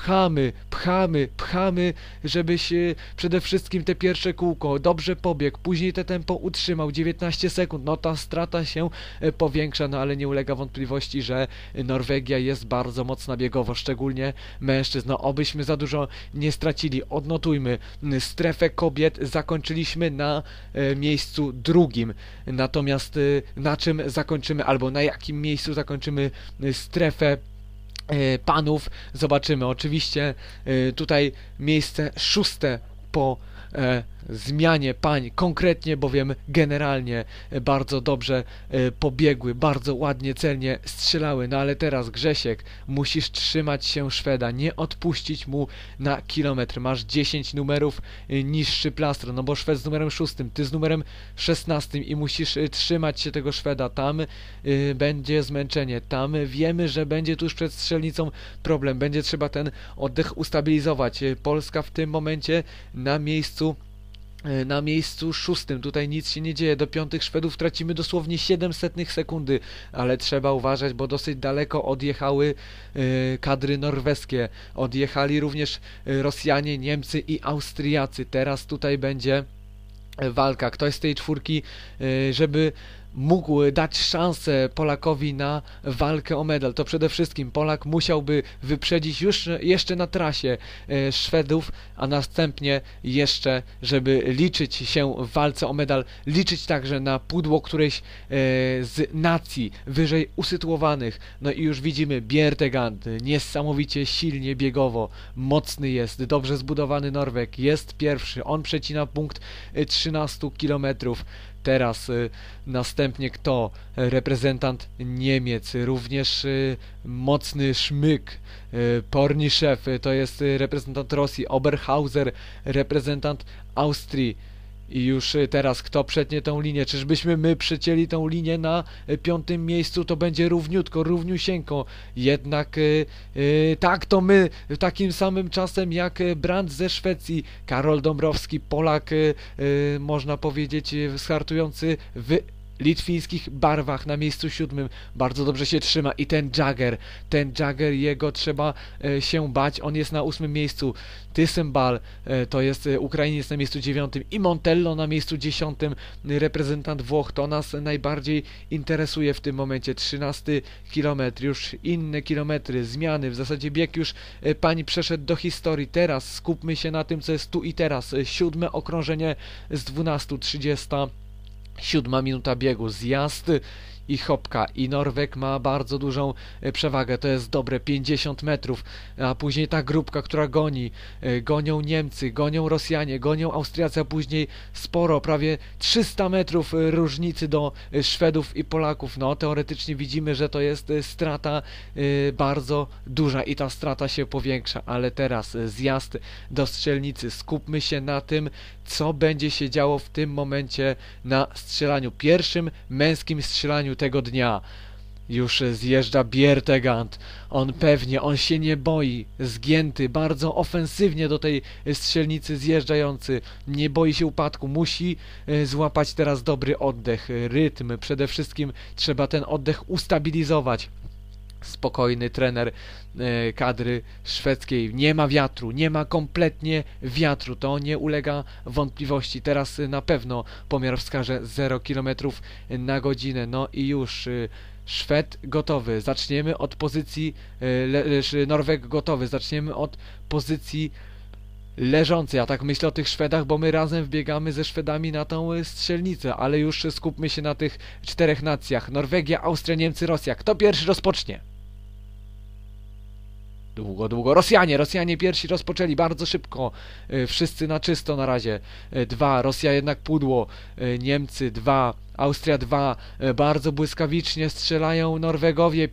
pchamy, żebyś przede wszystkim te pierwsze kółko dobrze pobiegł, później te tempo utrzymał, 19 sekund. No ta strata się powiększa, no ale nie ulega wątpliwości, że Norwegia jest bardzo mocna biegowo, szczególnie mężczyzn. No obyśmy za dużo nie stracili. Odnotujmy, strefę kobiet zakończyliśmy na miejscu 2. Natomiast na czym zakończymy, albo na jakim miejscu zakończymy strefę panów, zobaczymy. Oczywiście tutaj miejsce 6 po zmianie pań, konkretnie bowiem generalnie bardzo dobrze pobiegły, bardzo ładnie, celnie strzelały, no ale teraz Grzesiek, musisz trzymać się Szweda, nie odpuścić mu na kilometr, masz 10 numerów niższy plastr, no bo Szwed z numerem 6, ty z numerem 16 i musisz trzymać się tego Szweda, tam będzie zmęczenie, tam wiemy, że będzie tuż przed strzelnicą problem, będzie trzeba ten oddech ustabilizować. Polska w tym momencie na miejscu 6. Tutaj nic się nie dzieje. Do 5 Szwedów tracimy dosłownie 700 sekundy, ale trzeba uważać, bo dosyć daleko odjechały kadry norweskie. Odjechali również Rosjanie, Niemcy i Austriacy. Teraz tutaj będzie walka. Ktoś z tej czwórki, żeby mógł dać szansę Polakowi na walkę o medal, to przede wszystkim Polak musiałby wyprzedzić już jeszcze na trasie Szwedów, a następnie jeszcze, żeby liczyć się w walce o medal, liczyć także na pudło którejś z nacji wyżej usytuowanych. No i już widzimy Bjertegand, niesamowicie silnie biegowo, mocny jest, dobrze zbudowany Norweg, jest pierwszy, on przecina punkt 13 km. Teraz następnie kto? Reprezentant Niemiec, również mocny Szmyk, Porniszew, to jest reprezentant Rosji, Oberhauser, reprezentant Austrii. I już teraz kto przetnie tą linię? Czyżbyśmy my przecięli tą linię na 5. miejscu? To będzie równiutko, równiusieńko. Jednak tak, to my takim samym czasem jak Brandt ze Szwecji, Karol Dąbrowski, Polak, można powiedzieć, startujący w litwińskich barwach na miejscu 7. Bardzo dobrze się trzyma i ten Jagger, jego trzeba się bać, on jest na 8. miejscu. Tysembal, to jest Ukrainiec na miejscu 9 i Montello na miejscu 10, reprezentant Włoch. To nas najbardziej interesuje w tym momencie. 13 kilometr, już inne kilometry, zmiany, w zasadzie bieg już pani przeszedł do historii. Teraz skupmy się na tym, co jest tu i teraz. 7. okrążenie z 12:30. 7 minuta biegu, zjazd i hopka, i Norweg ma bardzo dużą przewagę, to jest dobre 50 metrów, a później ta grupka, która gonią Niemcy, gonią Rosjanie, gonią Austriacy, a później sporo, prawie 300 metrów różnicy do Szwedów i Polaków. No teoretycznie widzimy, że to jest strata bardzo duża i ta strata się powiększa, ale teraz zjazd do strzelnicy, skupmy się na tym, co będzie się działo w tym momencie na strzelaniu, pierwszym męskim strzelaniu tego dnia. Już zjeżdża Bjertegand, on się nie boi, zgięty, bardzo ofensywnie do tej strzelnicy zjeżdżający, nie boi się upadku, musi złapać teraz dobry oddech, rytm, przede wszystkim trzeba ten oddech ustabilizować. Spokojny trener kadry szwedzkiej, nie ma wiatru, nie ma kompletnie wiatru, to nie ulega wątpliwości. Teraz na pewno pomiar wskaże 0 km na godzinę, no i już Szwed gotowy, zaczniemy od pozycji, Norweg gotowy, zaczniemy od pozycji leżący. Ja tak myślę o tych Szwedach, bo my razem wbiegamy ze Szwedami na tą strzelnicę, ale już skupmy się na tych 4 nacjach. Norwegia, Austria, Niemcy, Rosja. Kto pierwszy rozpocznie? Długo. Rosjanie pierwsi rozpoczęli bardzo szybko. Wszyscy na czysto na razie. 2, Rosja jednak pudło. Niemcy 2, Austria 2. Bardzo błyskawicznie strzelają Norwegowie.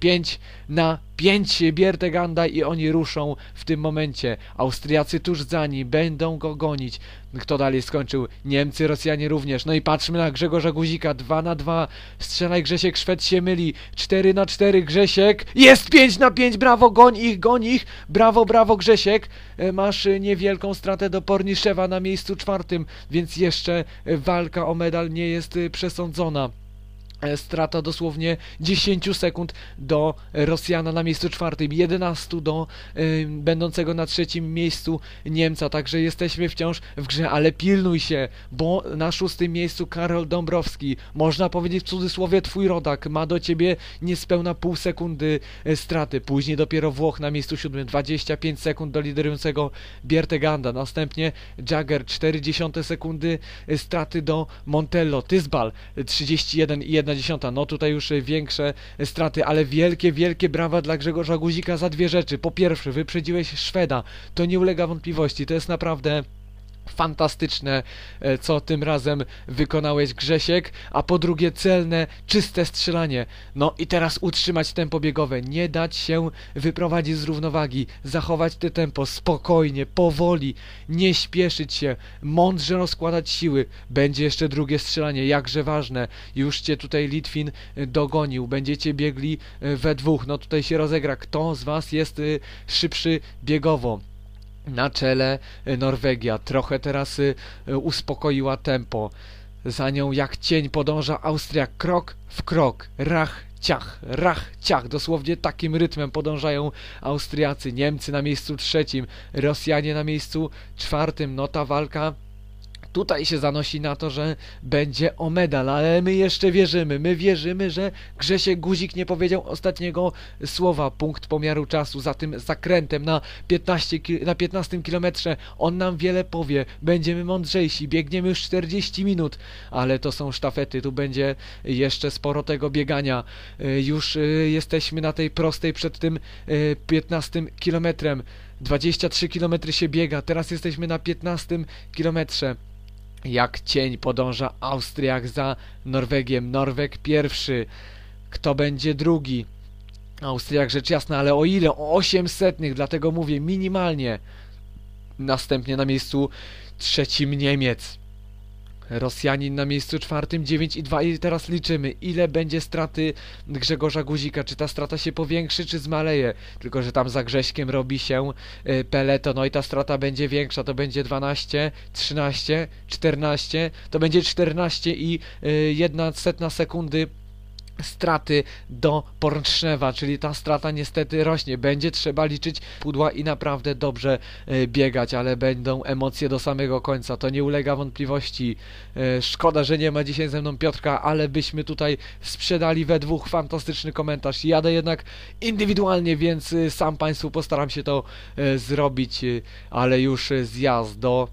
5 Bjerteganda i oni ruszą w tym momencie. Austriacy tuż za nim, będą go gonić. Kto dalej skończył? Niemcy, Rosjanie również. No i patrzmy na Grzegorza Guzika. 2-2. Strzelaj Grzesiek, Szwed się myli. 4-4 Grzesiek. Jest 5-5. Brawo, goń ich. Brawo Grzesiek. Masz niewielką stratę do Porniszewa na miejscu 4, więc jeszcze walka o medal nie jest przesądzona. Strata dosłownie 10 sekund do Rosjana na miejscu 4, 11 do będącego na 3 miejscu Niemca, także jesteśmy wciąż w grze, ale pilnuj się, bo na 6 miejscu Karol Dąbrowski, można powiedzieć w cudzysłowie twój rodak, ma do ciebie niespełna pół sekundy straty, później dopiero Włoch na miejscu 7, 25 sekund do liderującego Bjerteganda, następnie Jagger, 0,4 sekundy straty do Montello, Tysbal, 31,1. No tutaj już większe straty, ale wielkie brawa dla Grzegorza Guzika za 2 rzeczy. Po pierwsze, wyprzedziłeś Szweda, to nie ulega wątpliwości, to jest naprawdę fantastyczne, co tym razem wykonałeś Grzesiek, a po drugie celne, czyste strzelanie. No i teraz utrzymać tempo biegowe, nie dać się wyprowadzić z równowagi, zachować te tempo spokojnie, powoli, nie śpieszyć się, mądrze rozkładać siły. Będzie jeszcze drugie strzelanie, jakże ważne. Już cię tutaj Litwin dogonił, będziecie biegli we dwóch, no tutaj się rozegra, kto z was jest szybszy biegowo. Na czele Norwegia, trochę teraz uspokoiła tempo, za nią jak cień podąża Austria, krok w krok, rach, ciach, dosłownie takim rytmem podążają Austriacy, Niemcy na miejscu 3, Rosjanie na miejscu 4, no ta walka Tutaj się zanosi na to, że będzie o medal, ale my jeszcze wierzymy. My wierzymy, że Grzesiek Guzik nie powiedział ostatniego słowa. Punkt pomiaru czasu za tym zakrętem na 15 kilometrze. On nam wiele powie. Będziemy mądrzejsi. Biegniemy już 40 minut, ale to są sztafety. Tu będzie jeszcze sporo tego biegania. Już jesteśmy na tej prostej przed tym 15 kilometrem. 23 km się biega. Teraz jesteśmy na 15 kilometrze. Jak cień podąża Austriak za Norwegiem. Norweg pierwszy. Kto będzie drugi? Austriak rzecz jasna, ale o ile? O 800, dlatego mówię minimalnie. Następnie na miejscu trzecim Niemiec. Rosjanin na miejscu czwartym 9,2 i teraz liczymy, ile będzie straty Grzegorza Guzika, czy ta strata się powiększy, czy zmaleje, tylko że tam za Grześkiem robi się peleton, no i ta strata będzie większa, to będzie 12, 13, 14, to będzie 14 i 1/100 sekundy straty do Porszczewa, czyli ta strata niestety rośnie. Będzie trzeba liczyć pudła i naprawdę dobrze biegać, ale będą emocje do samego końca, to nie ulega wątpliwości. Szkoda, że nie ma dzisiaj ze mną Piotrka, ale byśmy tutaj sprzedali we dwóch fantastyczny komentarz. Jadę jednak indywidualnie, więc sam Państwu postaram się to zrobić, ale już zjazd do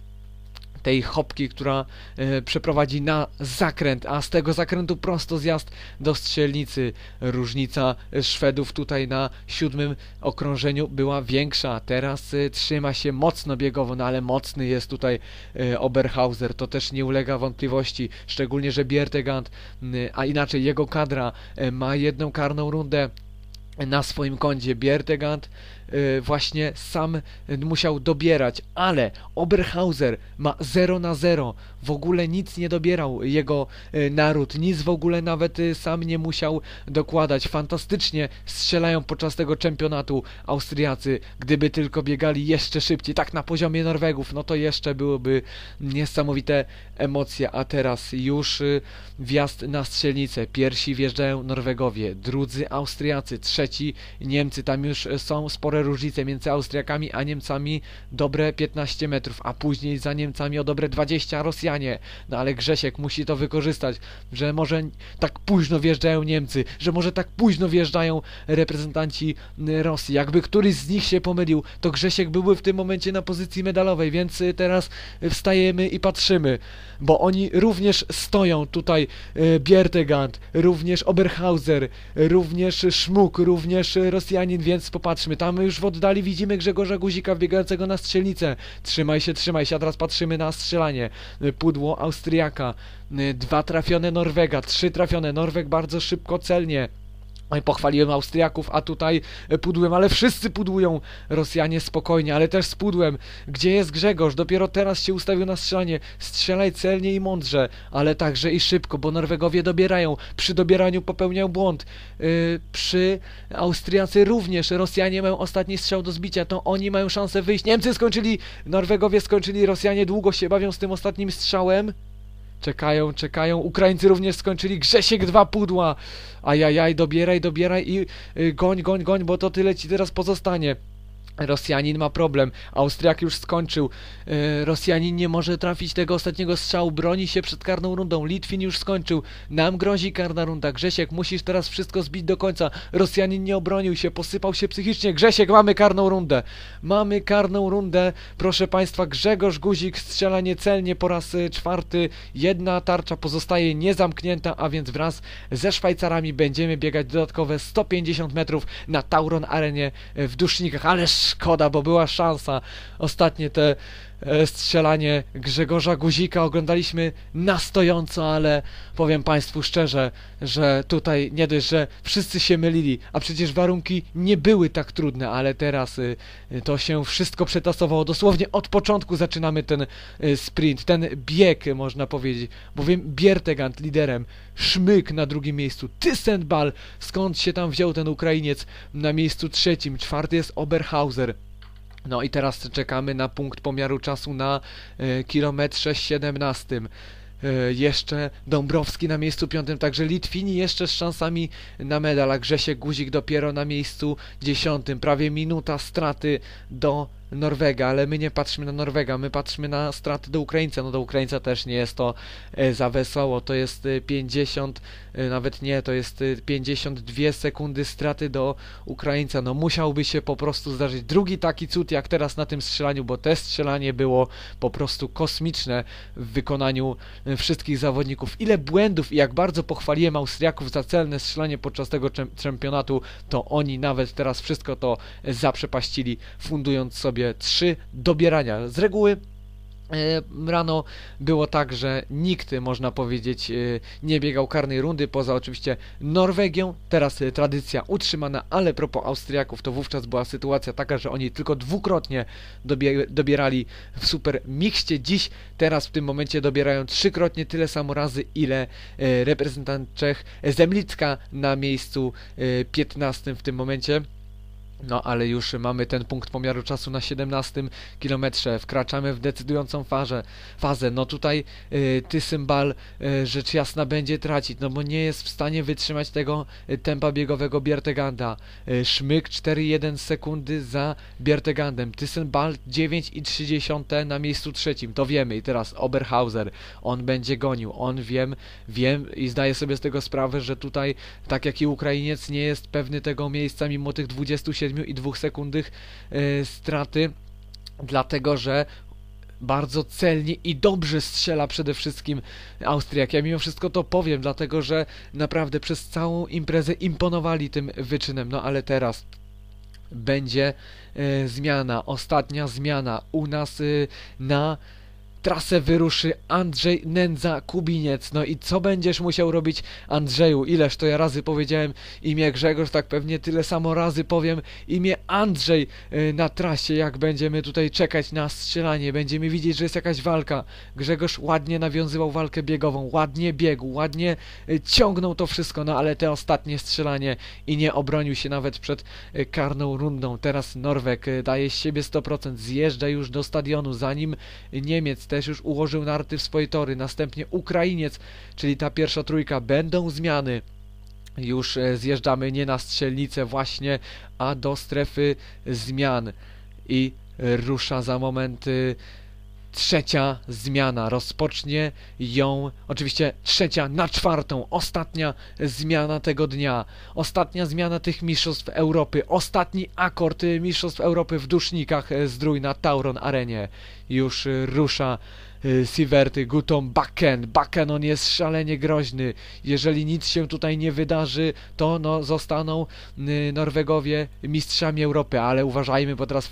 tej chopki, która przeprowadzi na zakręt, a z tego zakrętu prosto zjazd do strzelnicy. Różnica Szwedów tutaj na 7. okrążeniu była większa. Teraz trzyma się mocno biegowo, no ale mocny jest tutaj Oberhauser, to też nie ulega wątpliwości, szczególnie, że Bjertegand, a inaczej jego kadra ma jedną karną rundę na swoim koncie. Bjertegand właśnie sam musiał dobierać, ale Oberhauser ma 0/0, w ogóle nic nie dobierał jego naród, nic w ogóle nawet sam nie musiał dokładać. Fantastycznie strzelają podczas tego czempionatu Austriacy, gdyby tylko biegali jeszcze szybciej, tak na poziomie Norwegów, no to jeszcze byłyby niesamowite emocje, a teraz już wjazd na strzelnicę. Pierwsi wjeżdżają Norwegowie, drudzy Austriacy, trzeci Niemcy, tam już są spore różnice między Austriakami a Niemcami, dobre 15 metrów, a później za Niemcami o dobre 20 Rosjanie. No ale Grzesiek musi to wykorzystać, że może tak późno wjeżdżają Niemcy, że może tak późno wjeżdżają reprezentanci Rosji. Jakby któryś z nich się pomylił, to Grzesiek byłby w tym momencie na pozycji medalowej, więc teraz wstajemy i patrzymy, bo oni również stoją tutaj, Bjertegand, również Oberhauser, również Szmuk, również Rosjanin, więc popatrzmy, tam już w oddali widzimy Grzegorza Guzika wbiegającego na strzelnicę. Trzymaj się, a teraz patrzymy na strzelanie. Pudło Austriaka, 2 trafione Norwega, 3 trafione, Norweg bardzo szybko, celnie. Pochwaliłem Austriaków, a tutaj pudłem, ale wszyscy pudłują. Rosjanie spokojnie, ale też z pudłem. Gdzie jest Grzegorz? Dopiero teraz się ustawił na strzelanie. Strzelaj celnie i mądrze, ale także i szybko, bo Norwegowie dobierają. Przy dobieraniu popełniał błąd. Przy Austriacy również. Rosjanie mają ostatni strzał do zbicia, to oni mają szansę wyjść. Niemcy skończyli, Norwegowie skończyli, Rosjanie długo się bawią z tym ostatnim strzałem. Czekają, Ukraińcy również skończyli, Grzesiek 2 pudła, ajajaj, dobieraj i goń, bo to tyle ci teraz pozostanie. Rosjanin ma problem, Austriak już skończył, Rosjanin nie może trafić tego ostatniego strzału, broni się przed karną rundą, Litwin już skończył, nam grozi karna runda, Grzesiek musisz teraz wszystko zbić do końca, Rosjanin nie obronił się, posypał się psychicznie, Grzesiek, mamy karną rundę, proszę Państwa, Grzegorz Guzik strzela niecelnie po raz 4, jedna tarcza pozostaje niezamknięta, a więc wraz ze Szwajcarami będziemy biegać dodatkowe 150 metrów na Tauron Arenie w Dusznikach, ale szkoda, bo była szansa. Ostatnie te strzelanie Grzegorza Guzika oglądaliśmy na stojąco, ale powiem Państwu szczerze, że tutaj nie dość, że wszyscy się mylili, a przecież warunki nie były tak trudne, ale teraz to się wszystko przetasowało. Dosłownie od początku zaczynamy ten sprint, ten bieg, można powiedzieć, bowiem Bjertegand liderem, Szmyk na drugim miejscu, Tyssenball, skąd się tam wziął ten Ukrainiec na miejscu trzecim, 4 jest Oberhauser. No i teraz czekamy na punkt pomiaru czasu na kilometrze 17. Jeszcze Dąbrowski na miejscu 5, także Litwini jeszcze z szansami na medal, a Grzesiek Guzik dopiero na miejscu 10. Prawie minuta straty do Norwega, ale my nie patrzymy na Norwega, my patrzymy na straty do Ukraińca. No do Ukraińca też nie jest to za wesoło, to jest 50, nawet nie, to jest 52 sekundy straty do Ukraińca. No musiałby się po prostu zdarzyć drugi taki cud jak teraz na tym strzelaniu, bo te strzelanie było po prostu kosmiczne w wykonaniu wszystkich zawodników. Ile błędów i jak bardzo pochwaliłem Austriaków za celne strzelanie podczas tego czempionatu, to oni nawet teraz wszystko to zaprzepaścili, fundując sobie 3 dobierania. Z reguły rano było tak, że nikt, można powiedzieć, nie biegał karnej rundy, poza oczywiście Norwegią. Teraz tradycja utrzymana, ale propos Austriaków, to wówczas była sytuacja taka, że oni tylko dwukrotnie dobierali w Super Mixcie. Dziś, teraz w tym momencie dobierają 3-krotnie tyle samo razy, ile reprezentant Czech Zemlicka na miejscu 15 w tym momencie. No ale już mamy ten punkt pomiaru czasu na 17 kilometrze, wkraczamy w decydującą fazę. No tutaj Thyssen-Ball rzecz jasna będzie tracić, no bo nie jest w stanie wytrzymać tego tempa biegowego Bjerteganda. Szmyk 4,1 sekundy za Bjertegandem, Thyssen-Ball 9,3 na miejscu trzecim, to wiemy. I teraz Oberhauser, on będzie gonił, on wiem i zdaję sobie z tego sprawę, że tutaj, tak jak i Ukrainiec, nie jest pewny tego miejsca mimo tych 27,2 sekundy straty, dlatego że bardzo celnie i dobrze strzela przede wszystkim Austriak. Ja mimo wszystko to powiem, dlatego że naprawdę przez całą imprezę imponowali tym wyczynem. No ale teraz będzie zmiana, ostatnia zmiana u nas na trasę wyruszy Andrzej Nędza-Kubiniec. No i co będziesz musiał robić, Andrzeju? Ileż to ja razy powiedziałem imię Grzegorz, tak pewnie tyle samo razy powiem imię Andrzej na trasie, jak będziemy tutaj czekać na strzelanie, będziemy widzieć, że jest jakaś walka. Grzegorz ładnie nawiązywał walkę biegową, ładnie biegł, ładnie ciągnął to wszystko, no ale te ostatnie strzelanie i nie obronił się nawet przed karną rundą. Teraz Norweg daje z siebie 100%, zjeżdża już do stadionu, zanim Niemiec też już ułożył narty w swoje tory, następnie Ukrainiec, czyli ta pierwsza trójka. Będą zmiany, już zjeżdżamy nie na strzelnicę właśnie, a do strefy zmian i rusza za moment trzecia zmiana, rozpocznie ją oczywiście trzecia na czwartą, ostatnia zmiana tego dnia, ostatnia zmiana tych mistrzostw Europy, ostatni akord mistrzostw Europy w Dusznikach Zdrój na Tauron Arenie. Już rusza Sivert Guttorm Bakken. Bakken, on jest szalenie groźny. Jeżeli nic się tutaj nie wydarzy, to no, zostaną Norwegowie mistrzami Europy, ale uważajmy, bo teraz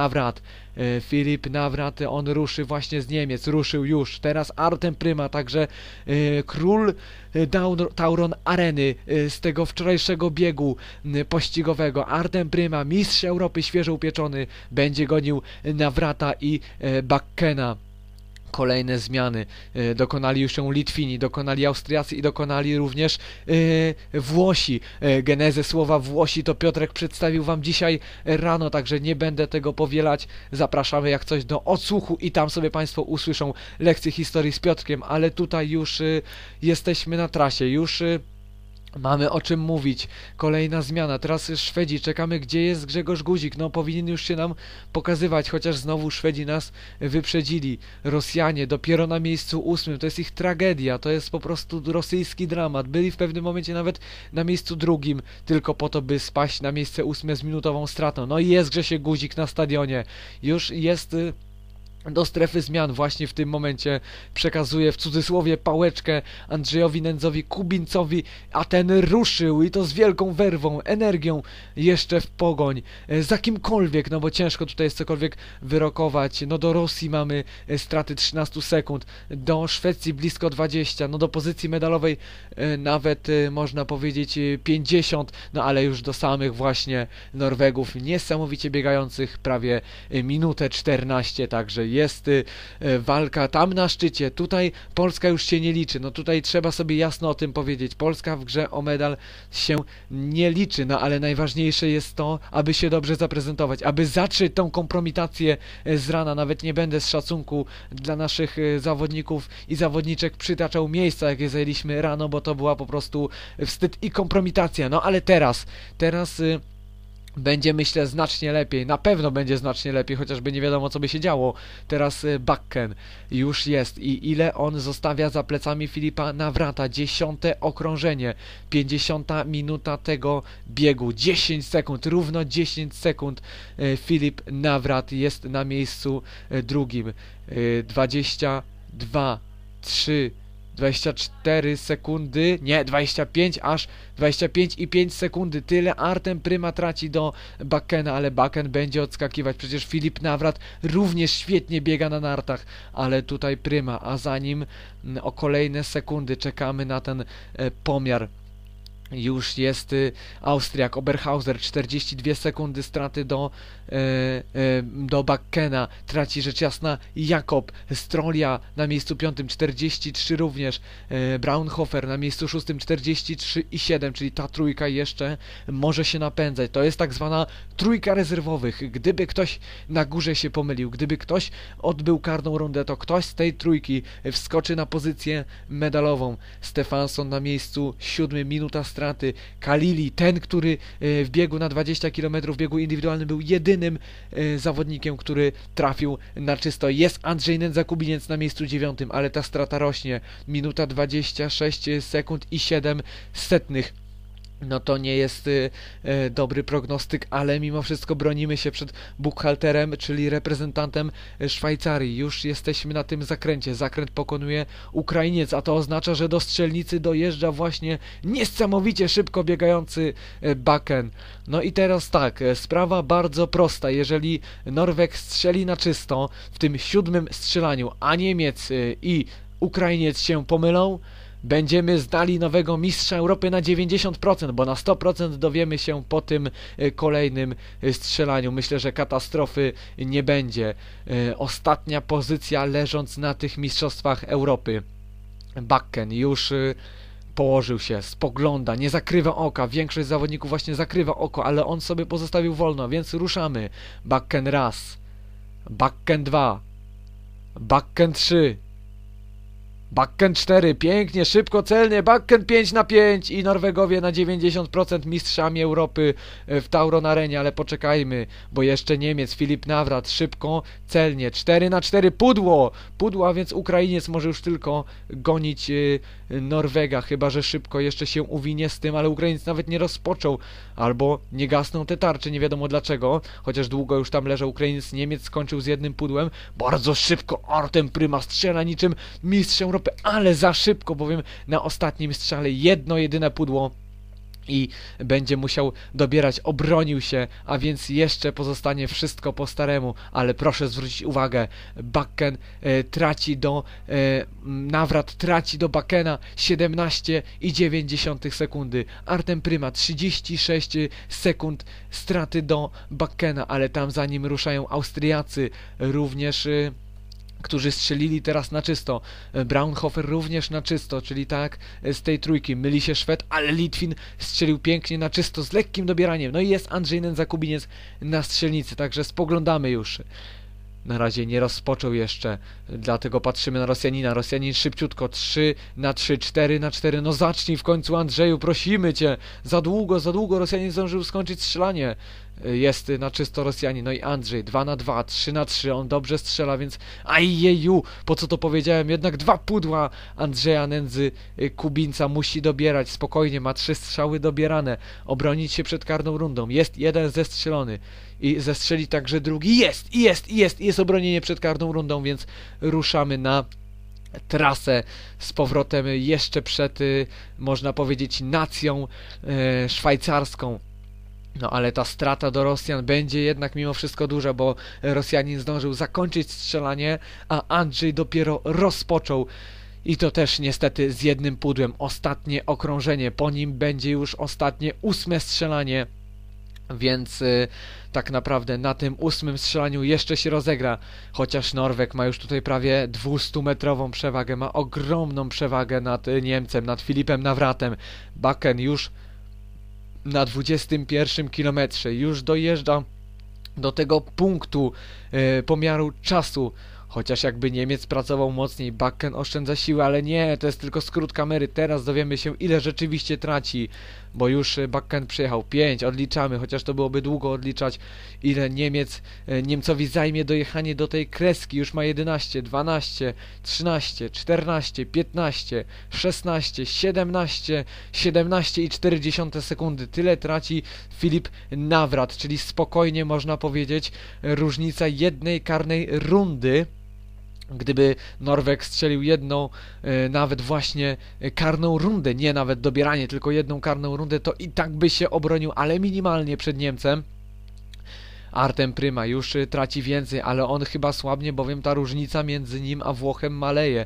Filip Nawrat, on ruszy właśnie z Niemiec, ruszył już. Teraz Artem Pryma, także król Tauron Areny z tego wczorajszego biegu pościgowego. Artem Pryma, mistrz Europy świeżo upieczony, będzie gonił Nawrata i Bakkena. Kolejne zmiany. Dokonali już ją Litwini, dokonali Austriacy i dokonali również Włosi. Genezę słowa Włosi to Piotrek przedstawił wam dzisiaj rano, także nie będę tego powielać. Zapraszamy jak coś do odsłuchu i tam sobie państwo usłyszą lekcję historii z Piotrkiem, ale tutaj już jesteśmy na trasie, już mamy o czym mówić. Kolejna zmiana. Teraz Szwedzi. Czekamy, gdzie jest Grzegorz Guzik. No powinien już się nam pokazywać, chociaż znowu Szwedzi nas wyprzedzili. Rosjanie dopiero na miejscu 8. To jest ich tragedia. To jest po prostu rosyjski dramat. Byli w pewnym momencie nawet na miejscu 2, tylko po to, by spaść na miejsce 8 z minutową stratą. No i jest Grzesiek Guzik na stadionie. Już jest do strefy zmian właśnie w tym momencie, przekazuje w cudzysłowie pałeczkę Andrzejowi Nędzowi Kubincowi, a ten ruszył i to z wielką werwą, energią jeszcze w pogoń za kimkolwiek, no bo ciężko tutaj jest cokolwiek wyrokować. No do Rosji mamy straty 13 sekund, do Szwecji blisko 20, no do pozycji medalowej nawet można powiedzieć 50, no ale już do samych właśnie Norwegów niesamowicie biegających prawie minutę 14, także jest walka tam na szczycie. Tutaj Polska już się nie liczy. No tutaj trzeba sobie jasno o tym powiedzieć. Polska w grze o medal się nie liczy, no ale najważniejsze jest to, aby się dobrze zaprezentować, aby zatrzeć tą kompromitację z rana. Nawet nie będę z szacunku dla naszych zawodników i zawodniczek przytaczał miejsca, jakie zajęliśmy rano, bo to była po prostu wstyd i kompromitacja. No ale teraz będzie, myślę, znacznie lepiej. Na pewno będzie znacznie lepiej, chociażby nie wiadomo, co by się działo. Teraz Bakken już jest i ile on zostawia za plecami Filipa Nawrata. 10. okrążenie, 50. minuta tego biegu. 10 sekund, równo 10 sekund. Filip Nawrat jest na miejscu drugim. 22, 3, 24 sekundy, nie, 25, aż 25,5 sekundy, tyle Artem Pryma traci do Bakkena, ale Bakken będzie odskakiwać, przecież Filip Nawrat również świetnie biega na nartach, ale tutaj Pryma, a za nim o kolejne sekundy czekamy na ten pomiar. Już jest Austriak, Oberhauser, 42 sekundy straty do Bakkena, traci rzecz jasna Jakob, Strolia na miejscu 5, 43 również, Braunhofer na miejscu 6, 43,7, czyli ta trójka jeszcze może się napędzać. To jest tak zwana trójka rezerwowych. Gdyby ktoś na górze się pomylił, gdyby ktoś odbył karną rundę, to ktoś z tej trójki wskoczy na pozycję medalową. Stefansson na miejscu 7, minuta straty. Kalili, ten, który w biegu na 20 km, w biegu indywidualnym był jedynym zawodnikiem, który trafił na czysto. Jest Andrzej Nędza-Kubiniec na miejscu 9, ale ta strata rośnie. Minuta 26 sekund i 7 setnych. No to nie jest dobry prognostyk, ale mimo wszystko bronimy się przed Buchhalterem, czyli reprezentantem Szwajcarii. Już jesteśmy na tym zakręcie. Zakręt pokonuje Ukrainiec, a to oznacza, że do strzelnicy dojeżdża właśnie niesamowicie szybko biegający Bakken. No i teraz tak, sprawa bardzo prosta. Jeżeli Norweg strzeli na czysto w tym 7. strzelaniu, a Niemiec i Ukrainiec się pomylą, będziemy znali nowego mistrza Europy na 90%, bo na 100% dowiemy się po tym kolejnym strzelaniu. Myślę, że katastrofy nie będzie. Ostatnia pozycja leżąc na tych mistrzostwach Europy. Bakken już położył się, spogląda, nie zakrywa oka. Większość zawodników właśnie zakrywa oko, ale on sobie pozostawił wolno, więc ruszamy. Bakken raz, Bakken 2, Bakken 3, Bakken 4, pięknie, szybko, celnie, Bakken 5 na 5 i Norwegowie na 90% mistrzami Europy w Tauron Arenie, ale poczekajmy, bo jeszcze Niemiec, Filip Nawrat, szybko, celnie, 4 na 4, pudło, a więc Ukrainiec może już tylko gonić Norwega, chyba że szybko jeszcze się uwinie z tym, ale Ukrainiec nawet nie rozpoczął, albo nie gasną te tarcze, nie wiadomo dlaczego, chociaż długo już tam leżał Ukrainiec. Niemiec skończył z jednym pudłem, bardzo szybko Artem Pryma strzela niczym mistrz Europy, ale za szybko, bowiem na ostatnim strzale jedno jedyne pudło i będzie musiał dobierać. Obronił się, a więc jeszcze pozostanie wszystko po staremu, ale proszę zwrócić uwagę, Bakken traci do Nawrat traci do Bakkena 17,9 sekundy. Artem Pryma 36 sekund straty do Bakkena, ale tam za nim ruszają Austriacy, również którzy strzelili teraz na czysto. Braunhofer również na czysto, czyli tak z tej trójki myli się Szwed, ale Litwin strzelił pięknie na czysto z lekkim dobieraniem. No i jest Andrzej Nędza-Kubiniec na strzelnicy, także spoglądamy już. Na razie nie rozpoczął jeszcze, dlatego patrzymy na Rosjanina. Rosjanin szybciutko, 3 na 3, 4 na 4, no zacznij w końcu, Andrzeju, prosimy Cię. Za długo Rosjanin zdążył skończyć strzelanie. Jest na czysto Rosjanin, no i Andrzej, 2 na 2, 3 na 3, on dobrze strzela, więc ajjeju, po co to powiedziałem, jednak 2 pudła Andrzeja Nędzy Kubinca musi dobierać, spokojnie, ma 3 strzały dobierane, obronić się przed karną rundą, jest jeden zestrzelony i zestrzeli także drugi, jest obronienie przed karną rundą, więc ruszamy na trasę z powrotem jeszcze przed, można powiedzieć, nacją szwajcarską. No ale ta strata do Rosjan będzie jednak mimo wszystko duża, bo Rosjanin zdążył zakończyć strzelanie, a Andrzej dopiero rozpoczął. I to też niestety z jednym pudłem. Ostatnie okrążenie, po nim będzie już ostatnie 8. strzelanie. Więc tak naprawdę na tym 8. strzelaniu jeszcze się rozegra, chociaż Norweg ma już tutaj prawie 200-metrową przewagę, ma ogromną przewagę nad Niemcem, nad Filipem Nawratem. Bakken już na 21 kilometrze, już dojeżdża do tego punktu pomiaru czasu, Chociaż jakby Niemiec pracował mocniej, Bakken oszczędza siły, ale nie, to jest tylko skrót kamery. Teraz dowiemy się, ile rzeczywiście traci, bo już Bakken przyjechał. 5, odliczamy, chociaż to byłoby długo odliczać, ile Niemcowi zajmie dojechanie do tej kreski. Już ma 11, 12, 13, 14, 15, 16, 17, 17,4 sekundy. Tyle traci Filip Nawrat, czyli spokojnie można powiedzieć różnica jednej karnej rundy. Gdyby Norweg strzelił jedną, nawet właśnie karną rundę, nie nawet dobieranie, tylko jedną karną rundę, to i tak by się obronił, ale minimalnie przed Niemcem. Artem Pryma już traci więcej, ale on chyba słabnie, bowiem ta różnica między nim a Włochem maleje.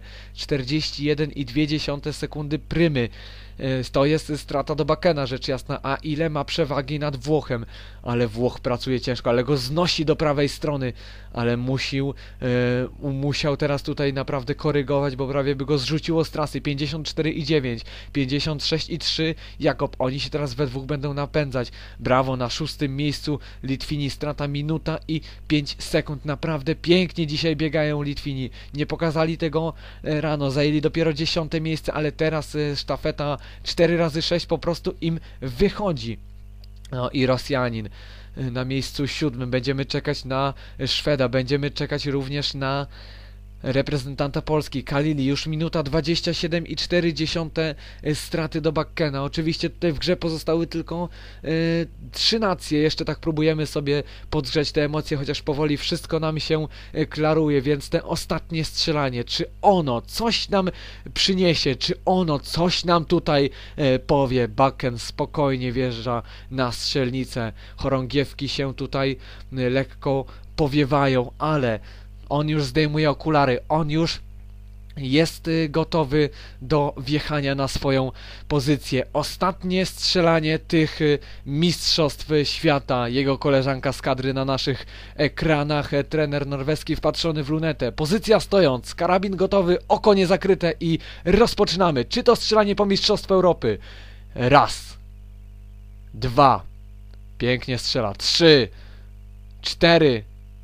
41,2 sekundy Prymy. To jest strata do Bakkena, rzecz jasna. A ile ma przewagi nad Włochem? Ale Włoch pracuje ciężko, ale go znosi do prawej strony. Ale musiał teraz tutaj naprawdę korygować, bo prawie by go zrzuciło z trasy. 54,9, 56,3 Jakob. Oni się teraz we dwóch będą napędzać. Brawo, na 6. miejscu Litwini, strata minuta i 5 sekund. Naprawdę pięknie dzisiaj biegają Litwini. Nie pokazali tego rano, zajęli dopiero 10. miejsce, ale teraz sztafeta 4x6 po prostu im wychodzi. No i Rosjanin na miejscu 7. Będziemy czekać na Szweda, będziemy czekać również na reprezentanta Polski, Kalili. Już minuta 27,4 straty do Bakkena. Oczywiście tutaj w grze pozostały tylko 3 nacje. Jeszcze tak próbujemy sobie podgrzać te emocje, chociaż powoli wszystko nam się klaruje, więc te ostatnie strzelanie, czy ono coś nam przyniesie, czy ono coś nam tutaj powie. Bakken spokojnie wjeżdża na strzelnicę. Chorągiewki się tutaj lekko powiewają, ale on już zdejmuje okulary, on już jest gotowy do wjechania na swoją pozycję. Ostatnie strzelanie tych mistrzostw świata. Jego koleżanka z kadry na naszych ekranach. Trener norweski wpatrzony w lunetę. Pozycja stojąc, karabin gotowy, oko niezakryte i rozpoczynamy. Czy to strzelanie po mistrzostw Europy? Raz, 2, pięknie strzela, 3, 4,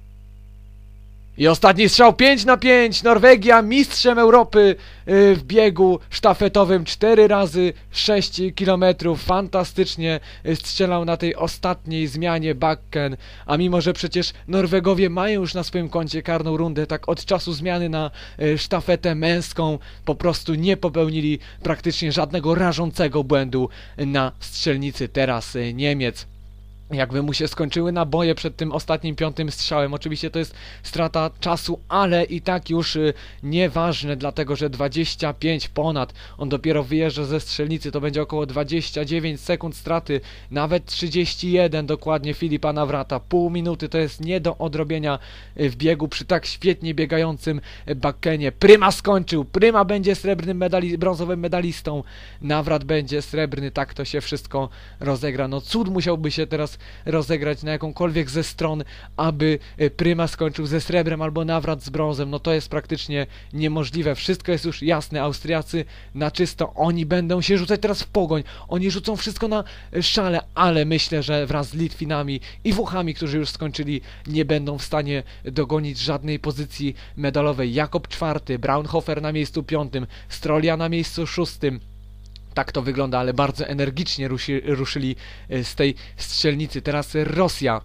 i ostatni strzał, 5/5, Norwegia mistrzem Europy w biegu sztafetowym, 4 razy 6 km, fantastycznie strzelał na tej ostatniej zmianie Bakken, a mimo, że przecież Norwegowie mają już na swoim koncie karną rundę, tak od czasu zmiany na sztafetę męską po prostu nie popełnili praktycznie żadnego rażącego błędu na strzelnicy. Teraz Niemiec. Jakby mu się skończyły naboje przed tym ostatnim 5. strzałem. Oczywiście to jest strata czasu, ale i tak już nieważne, dlatego że 25 ponad. On dopiero wyjeżdża ze strzelnicy, to będzie około 29 sekund straty, nawet 31 dokładnie Filipa Nawrata. Pół minuty to jest nie do odrobienia w biegu przy tak świetnie biegającym Bakkenie. Pryma skończył, Pryma będzie brązowym medalistą, Nawrat będzie srebrny, tak to się wszystko rozegra. No cud musiałby się teraz rozegrać na jakąkolwiek ze stron, aby Pryma skończył ze srebrem albo Nawrat z brązem. No to jest praktycznie niemożliwe. Wszystko jest już jasne. Austriacy na czysto. Oni będą się rzucać teraz w pogoń. Oni rzucą wszystko na szale, ale myślę, że wraz z Litwinami i Włochami, którzy już skończyli, nie będą w stanie dogonić żadnej pozycji medalowej. Jakob 4, Braunhofer na miejscu 5, Strolia na miejscu 6. Tak to wygląda, ale bardzo energicznie ruszyli z tej strzelnicy. Teraz Rosja.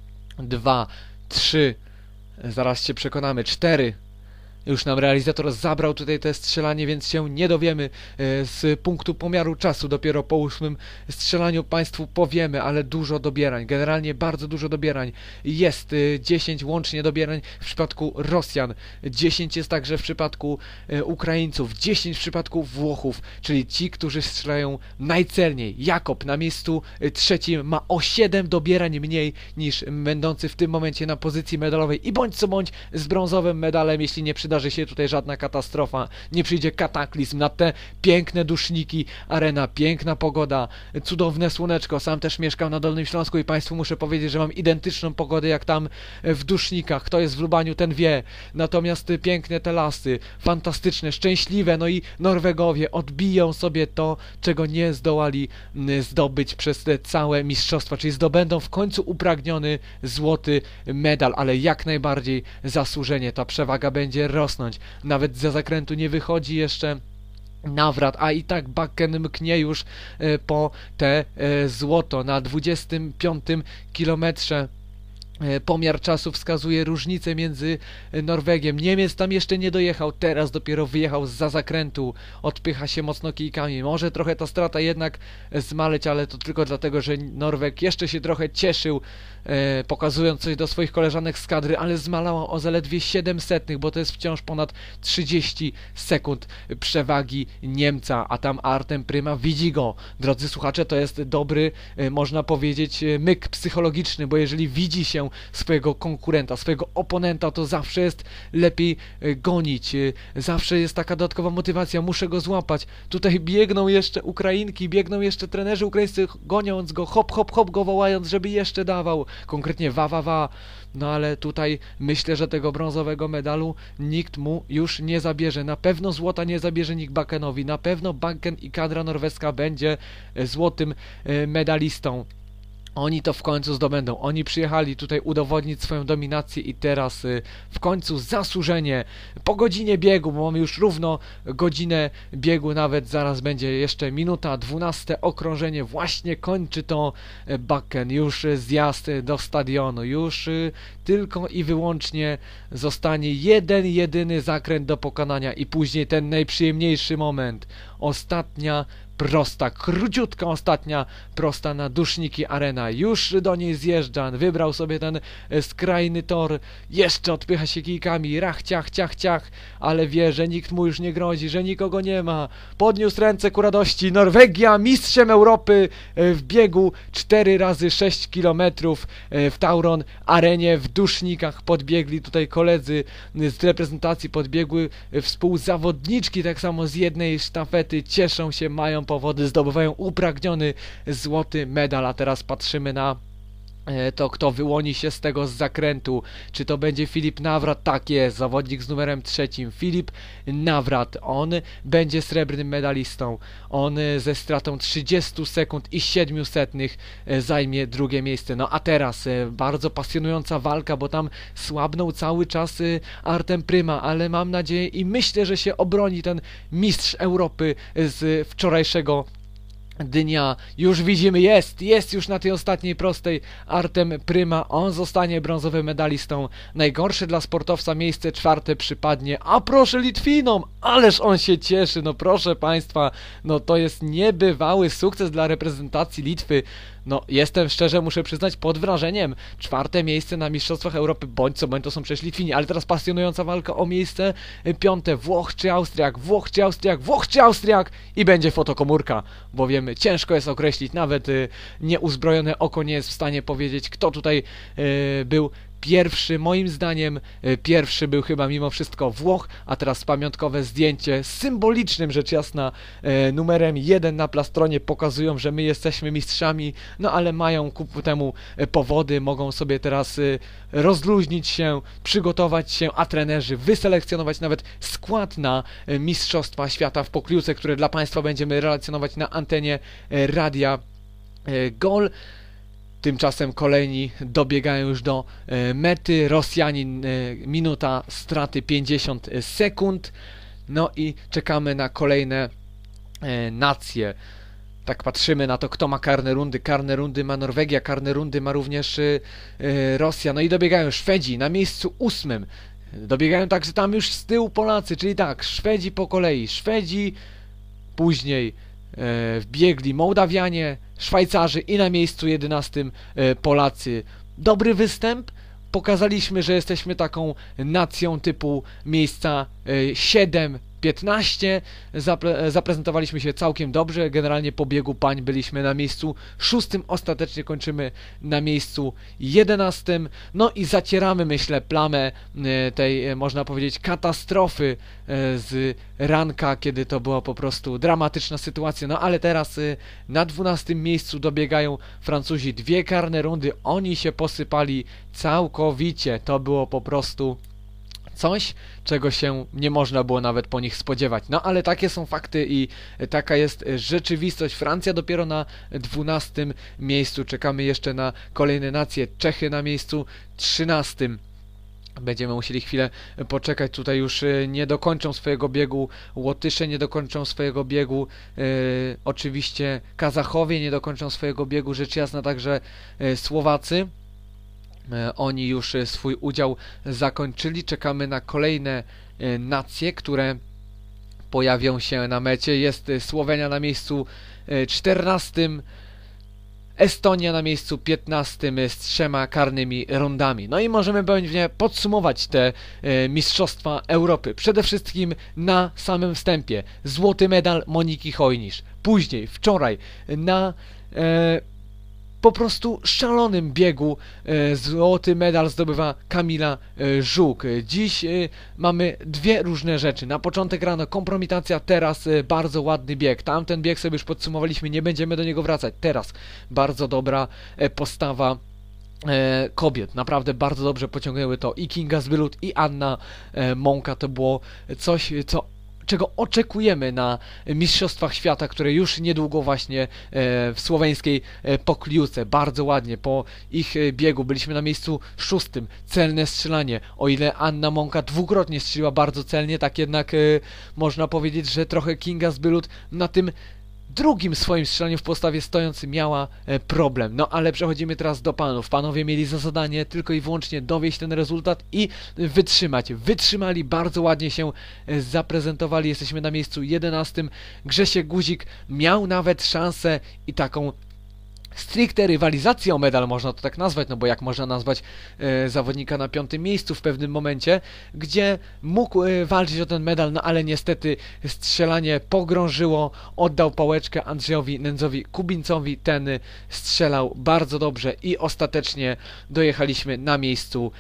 2, 3, zaraz się przekonamy. 4. Już nam realizator zabrał tutaj te strzelanie, więc się nie dowiemy z punktu pomiaru czasu. Dopiero po 8. strzelaniu Państwu powiemy, ale dużo dobierań. Generalnie bardzo dużo dobierań. Jest 10 łącznie dobierań w przypadku Rosjan. 10 jest także w przypadku Ukraińców. 10 w przypadku Włochów, czyli ci, którzy strzelają najcelniej. Jakob na miejscu 3 ma o 7 dobierań mniej niż będący w tym momencie na pozycji medalowej. I bądź co bądź z brązowym medalem, jeśli nie przyda przydarzy się tutaj żadna katastrofa, nie przyjdzie kataklizm na te piękne duszniki, arena, piękna pogoda, cudowne słoneczko. Sam też mieszkam na Dolnym Śląsku i Państwu muszę powiedzieć, że mam identyczną pogodę jak tam w dusznikach. Kto jest w Lubaniu, ten wie. Natomiast piękne te lasy, fantastyczne, szczęśliwe, no i Norwegowie odbiją sobie to, czego nie zdołali zdobyć przez te całe mistrzostwa, czyli zdobędą w końcu upragniony złoty medal, ale jak najbardziej zasłużenie. Ta przewaga będzie rosnąć. Nawet za zakrętu nie wychodzi jeszcze Nawrat, a i tak Bakken mknie już po te złoto na 25 kilometrze. Pomiar czasu wskazuje różnicę między Norwegiem. Niemiec tam jeszcze nie dojechał, teraz dopiero wyjechał zza zakrętu. Odpycha się mocno kijkami. Może trochę ta strata jednak zmaleć, ale to tylko dlatego, że Norweg jeszcze się trochę cieszył, pokazując coś do swoich koleżanek z kadry, ale zmalała o zaledwie 700, bo to jest wciąż ponad 30 sekund przewagi Niemca, a tam Artem Pryma widzi go. Drodzy słuchacze, to jest dobry, można powiedzieć, myk psychologiczny, bo jeżeli widzi się swojego konkurenta, swojego oponenta, to zawsze jest lepiej gonić, zawsze jest taka dodatkowa motywacja, muszę go złapać. Tutaj biegną jeszcze Ukrainki, biegną jeszcze trenerzy ukraińscy, goniąc go, hop, hop, hop, go wołając, żeby jeszcze dawał, konkretnie wa, wa, wa. No ale tutaj myślę, że tego brązowego medalu nikt mu już nie zabierze. Na pewno złota nie zabierze nikt Bakkenowi, na pewno Bakken i kadra norweska będzie złotym medalistą. Oni to w końcu zdobędą. Oni przyjechali tutaj udowodnić swoją dominację i teraz w końcu zasłużenie po godzinie biegu, bo mamy już równo godzinę biegu, nawet zaraz będzie jeszcze minuta, 12 okrążenie, właśnie kończy to Bakken, już zjazd do stadionu, już tylko i wyłącznie zostanie jeden, jedyny zakręt do pokonania i później ten najprzyjemniejszy moment, ostatnia prosta, króciutka ostatnia prosta na Duszniki Arena. Już do niej zjeżdża, wybrał sobie ten skrajny tor, jeszcze odpycha się kijkami, rach, ciach, ciach, ciach, ale wie, że nikt mu już nie grozi, że nikogo nie ma. Podniósł ręce ku radości. Norwegia mistrzem Europy w biegu 4 razy 6 km w Tauron Arenie w Dusznikach. Podbiegli tutaj koledzy z reprezentacji, podbiegły współzawodniczki tak samo z jednej sztafety, cieszą się, mają powody, zdobywają upragniony złoty medal, a teraz patrzymy na to, kto wyłoni się z tego z zakrętu. Czy to będzie Filip Nawrat? Tak jest, zawodnik z numerem 3. Filip Nawrat, on będzie srebrnym medalistą. On ze stratą 30 sekund i 700 zajmie drugie miejsce. No a teraz bardzo pasjonująca walka, bo tam słabnął cały czas Artem Pryma, ale mam nadzieję i myślę, że się obroni ten mistrz Europy z wczorajszego dnia. Już widzimy, jest już na tej ostatniej prostej Artem Pryma, on zostanie brązowym medalistą. Najgorsze dla sportowca miejsce 4 przypadnie, a proszę Litwinom, ależ on się cieszy, no proszę Państwa, no to jest niebywały sukces dla reprezentacji Litwy. No, jestem szczerze, muszę przyznać, pod wrażeniem. 4 miejsce na Mistrzostwach Europy, bądź co bądź, to są przecież Litwini, ale teraz pasjonująca walka o miejsce 5. Włoch czy Austriak, Włoch czy Austriak, Włoch czy Austriak i będzie fotokomórka, bo wiemy, ciężko jest określić, nawet nieuzbrojone oko nie jest w stanie powiedzieć, kto tutaj był pierwszy. Moim zdaniem pierwszy był chyba mimo wszystko Włoch, a teraz pamiątkowe zdjęcie z symbolicznym, rzecz jasna, numerem 1 na plastronie pokazują, że my jesteśmy mistrzami, no ale mają ku temu powody, mogą sobie teraz rozluźnić się, przygotować się, a trenerzy wyselekcjonować nawet skład na Mistrzostwa Świata w pokliówce, które dla Państwa będziemy relacjonować na antenie Radia Gol. Tymczasem kolejni dobiegają już do mety. Rosjanin, minuta straty 50 sekund. No i czekamy na kolejne nacje. Tak patrzymy na to, kto ma karne rundy. Karne rundy ma Norwegia, karne rundy ma również Rosja. No i dobiegają Szwedzi na miejscu 8. Dobiegają także tam już z tyłu Polacy, czyli tak, Szwedzi po kolei. Szwedzi, później wbiegli Mołdawianie, Szwajcarzy i na miejscu 11 Polacy. Dobry występ. Pokazaliśmy, że jesteśmy taką nacją typu miejsca 7, 15. Zaprezentowaliśmy się całkiem dobrze, generalnie po biegu pań byliśmy na miejscu 6, ostatecznie kończymy na miejscu 11. No i zacieramy, myślę, plamę tej, można powiedzieć, katastrofy z ranka, kiedy to była po prostu dramatyczna sytuacja. No ale teraz na 12. miejscu dobiegają Francuzi, 2 karne rundy, oni się posypali całkowicie, to było po prostu coś, czego się nie można było nawet po nich spodziewać. No ale takie są fakty i taka jest rzeczywistość. Francja dopiero na 12. miejscu. Czekamy jeszcze na kolejne nacje. Czechy na miejscu 13. Będziemy musieli chwilę poczekać. Tutaj już nie dokończą swojego biegu Łotysze, nie dokończą swojego biegu oczywiście Kazachowie, nie dokończą swojego biegu rzecz jasna także Słowacy. Oni już swój udział zakończyli. Czekamy na kolejne nacje, które pojawią się na mecie. Jest Słowenia na miejscu 14, Estonia na miejscu 15 z 3 karnymi rundami. No i możemy pewnie podsumować te Mistrzostwa Europy. Przede wszystkim na samym wstępie złoty medal Moniki Hojnisz. Później, wczoraj, na po prostu szalonym biegu złoty medal zdobywa Kamila Żuk. Dziś mamy 2 różne rzeczy. Na początek rano kompromitacja, teraz bardzo ładny bieg. Tamten bieg sobie już podsumowaliśmy, nie będziemy do niego wracać. Teraz bardzo dobra postawa kobiet. Naprawdę bardzo dobrze pociągnęły to i Kinga Zbylut, i Anna Mąka. To było coś, czego oczekujemy na Mistrzostwach Świata, które już niedługo właśnie w słoweńskiej Pokliuce. Bardzo ładnie po ich biegu byliśmy na miejscu 6. Celne strzelanie. O ile Anna Mąka dwukrotnie strzeliła bardzo celnie, tak jednak można powiedzieć, że trochę Kinga Zbylut na tym drugim swoim strzelaniu w postawie stojący miała problem. No ale przechodzimy teraz do panów. Panowie mieli za zadanie tylko i wyłącznie dowieść ten rezultat i wytrzymać. Wytrzymali, bardzo ładnie się zaprezentowali. Jesteśmy na miejscu 11. Grzesiek Guzik miał nawet szansę i taką stricte rywalizację o medal, można to tak nazwać, no bo jak można nazwać zawodnika na 5. miejscu w pewnym momencie, gdzie mógł walczyć o ten medal, no ale niestety strzelanie pogrążyło, oddał pałeczkę Andrzejowi Nędzowi Kubincowi, ten strzelał bardzo dobrze i ostatecznie dojechaliśmy na miejscu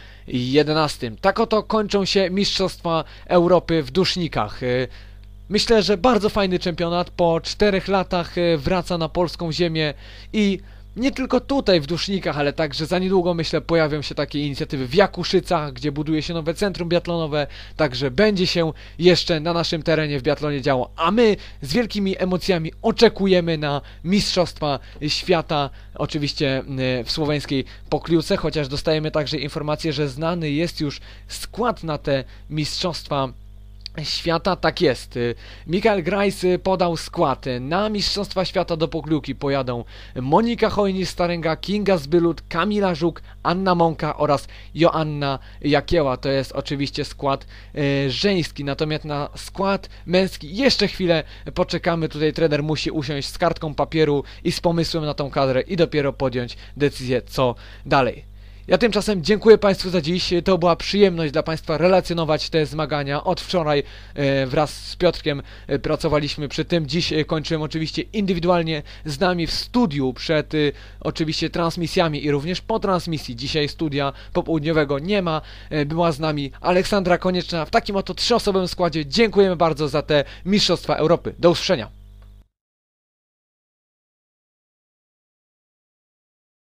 11. Tak oto kończą się Mistrzostwa Europy w dusznikach. Myślę, że bardzo fajny czempionat, po 4 latach wraca na polską ziemię i nie tylko tutaj w Dusznikach, ale także za niedługo, myślę, pojawią się takie inicjatywy w Jakuszycach, gdzie buduje się nowe centrum biatlonowe, także będzie się jeszcze na naszym terenie w biatlonie działo, a my z wielkimi emocjami oczekujemy na Mistrzostwa Świata, oczywiście w słoweńskiej Pokliuce, chociaż dostajemy także informację, że znany jest już skład na te Mistrzostwa Świata. Tak jest. Mikael Grajs podał skład. Na Mistrzostwa Świata do Pokliuki pojadą Monika Hojnisz-Starenga, Kinga Zbylut, Kamila Żuk, Anna Mąka oraz Joanna Jakieła. To jest oczywiście skład żeński. Natomiast na skład męski jeszcze chwilę poczekamy. Tutaj trener musi usiąść z kartką papieru i z pomysłem na tą kadrę i dopiero podjąć decyzję, co dalej. Ja tymczasem dziękuję Państwu za dziś. To była przyjemność dla Państwa relacjonować te zmagania. Od wczoraj wraz z Piotrkiem pracowaliśmy przy tym. Dziś kończyłem oczywiście indywidualnie z nami w studiu przed oczywiście transmisjami i również po transmisji. Dzisiaj studia popołudniowego nie ma. Była z nami Aleksandra Konieczna w takim oto 3-osobowym składzie. Dziękujemy bardzo za te Mistrzostwa Europy. Do usłyszenia.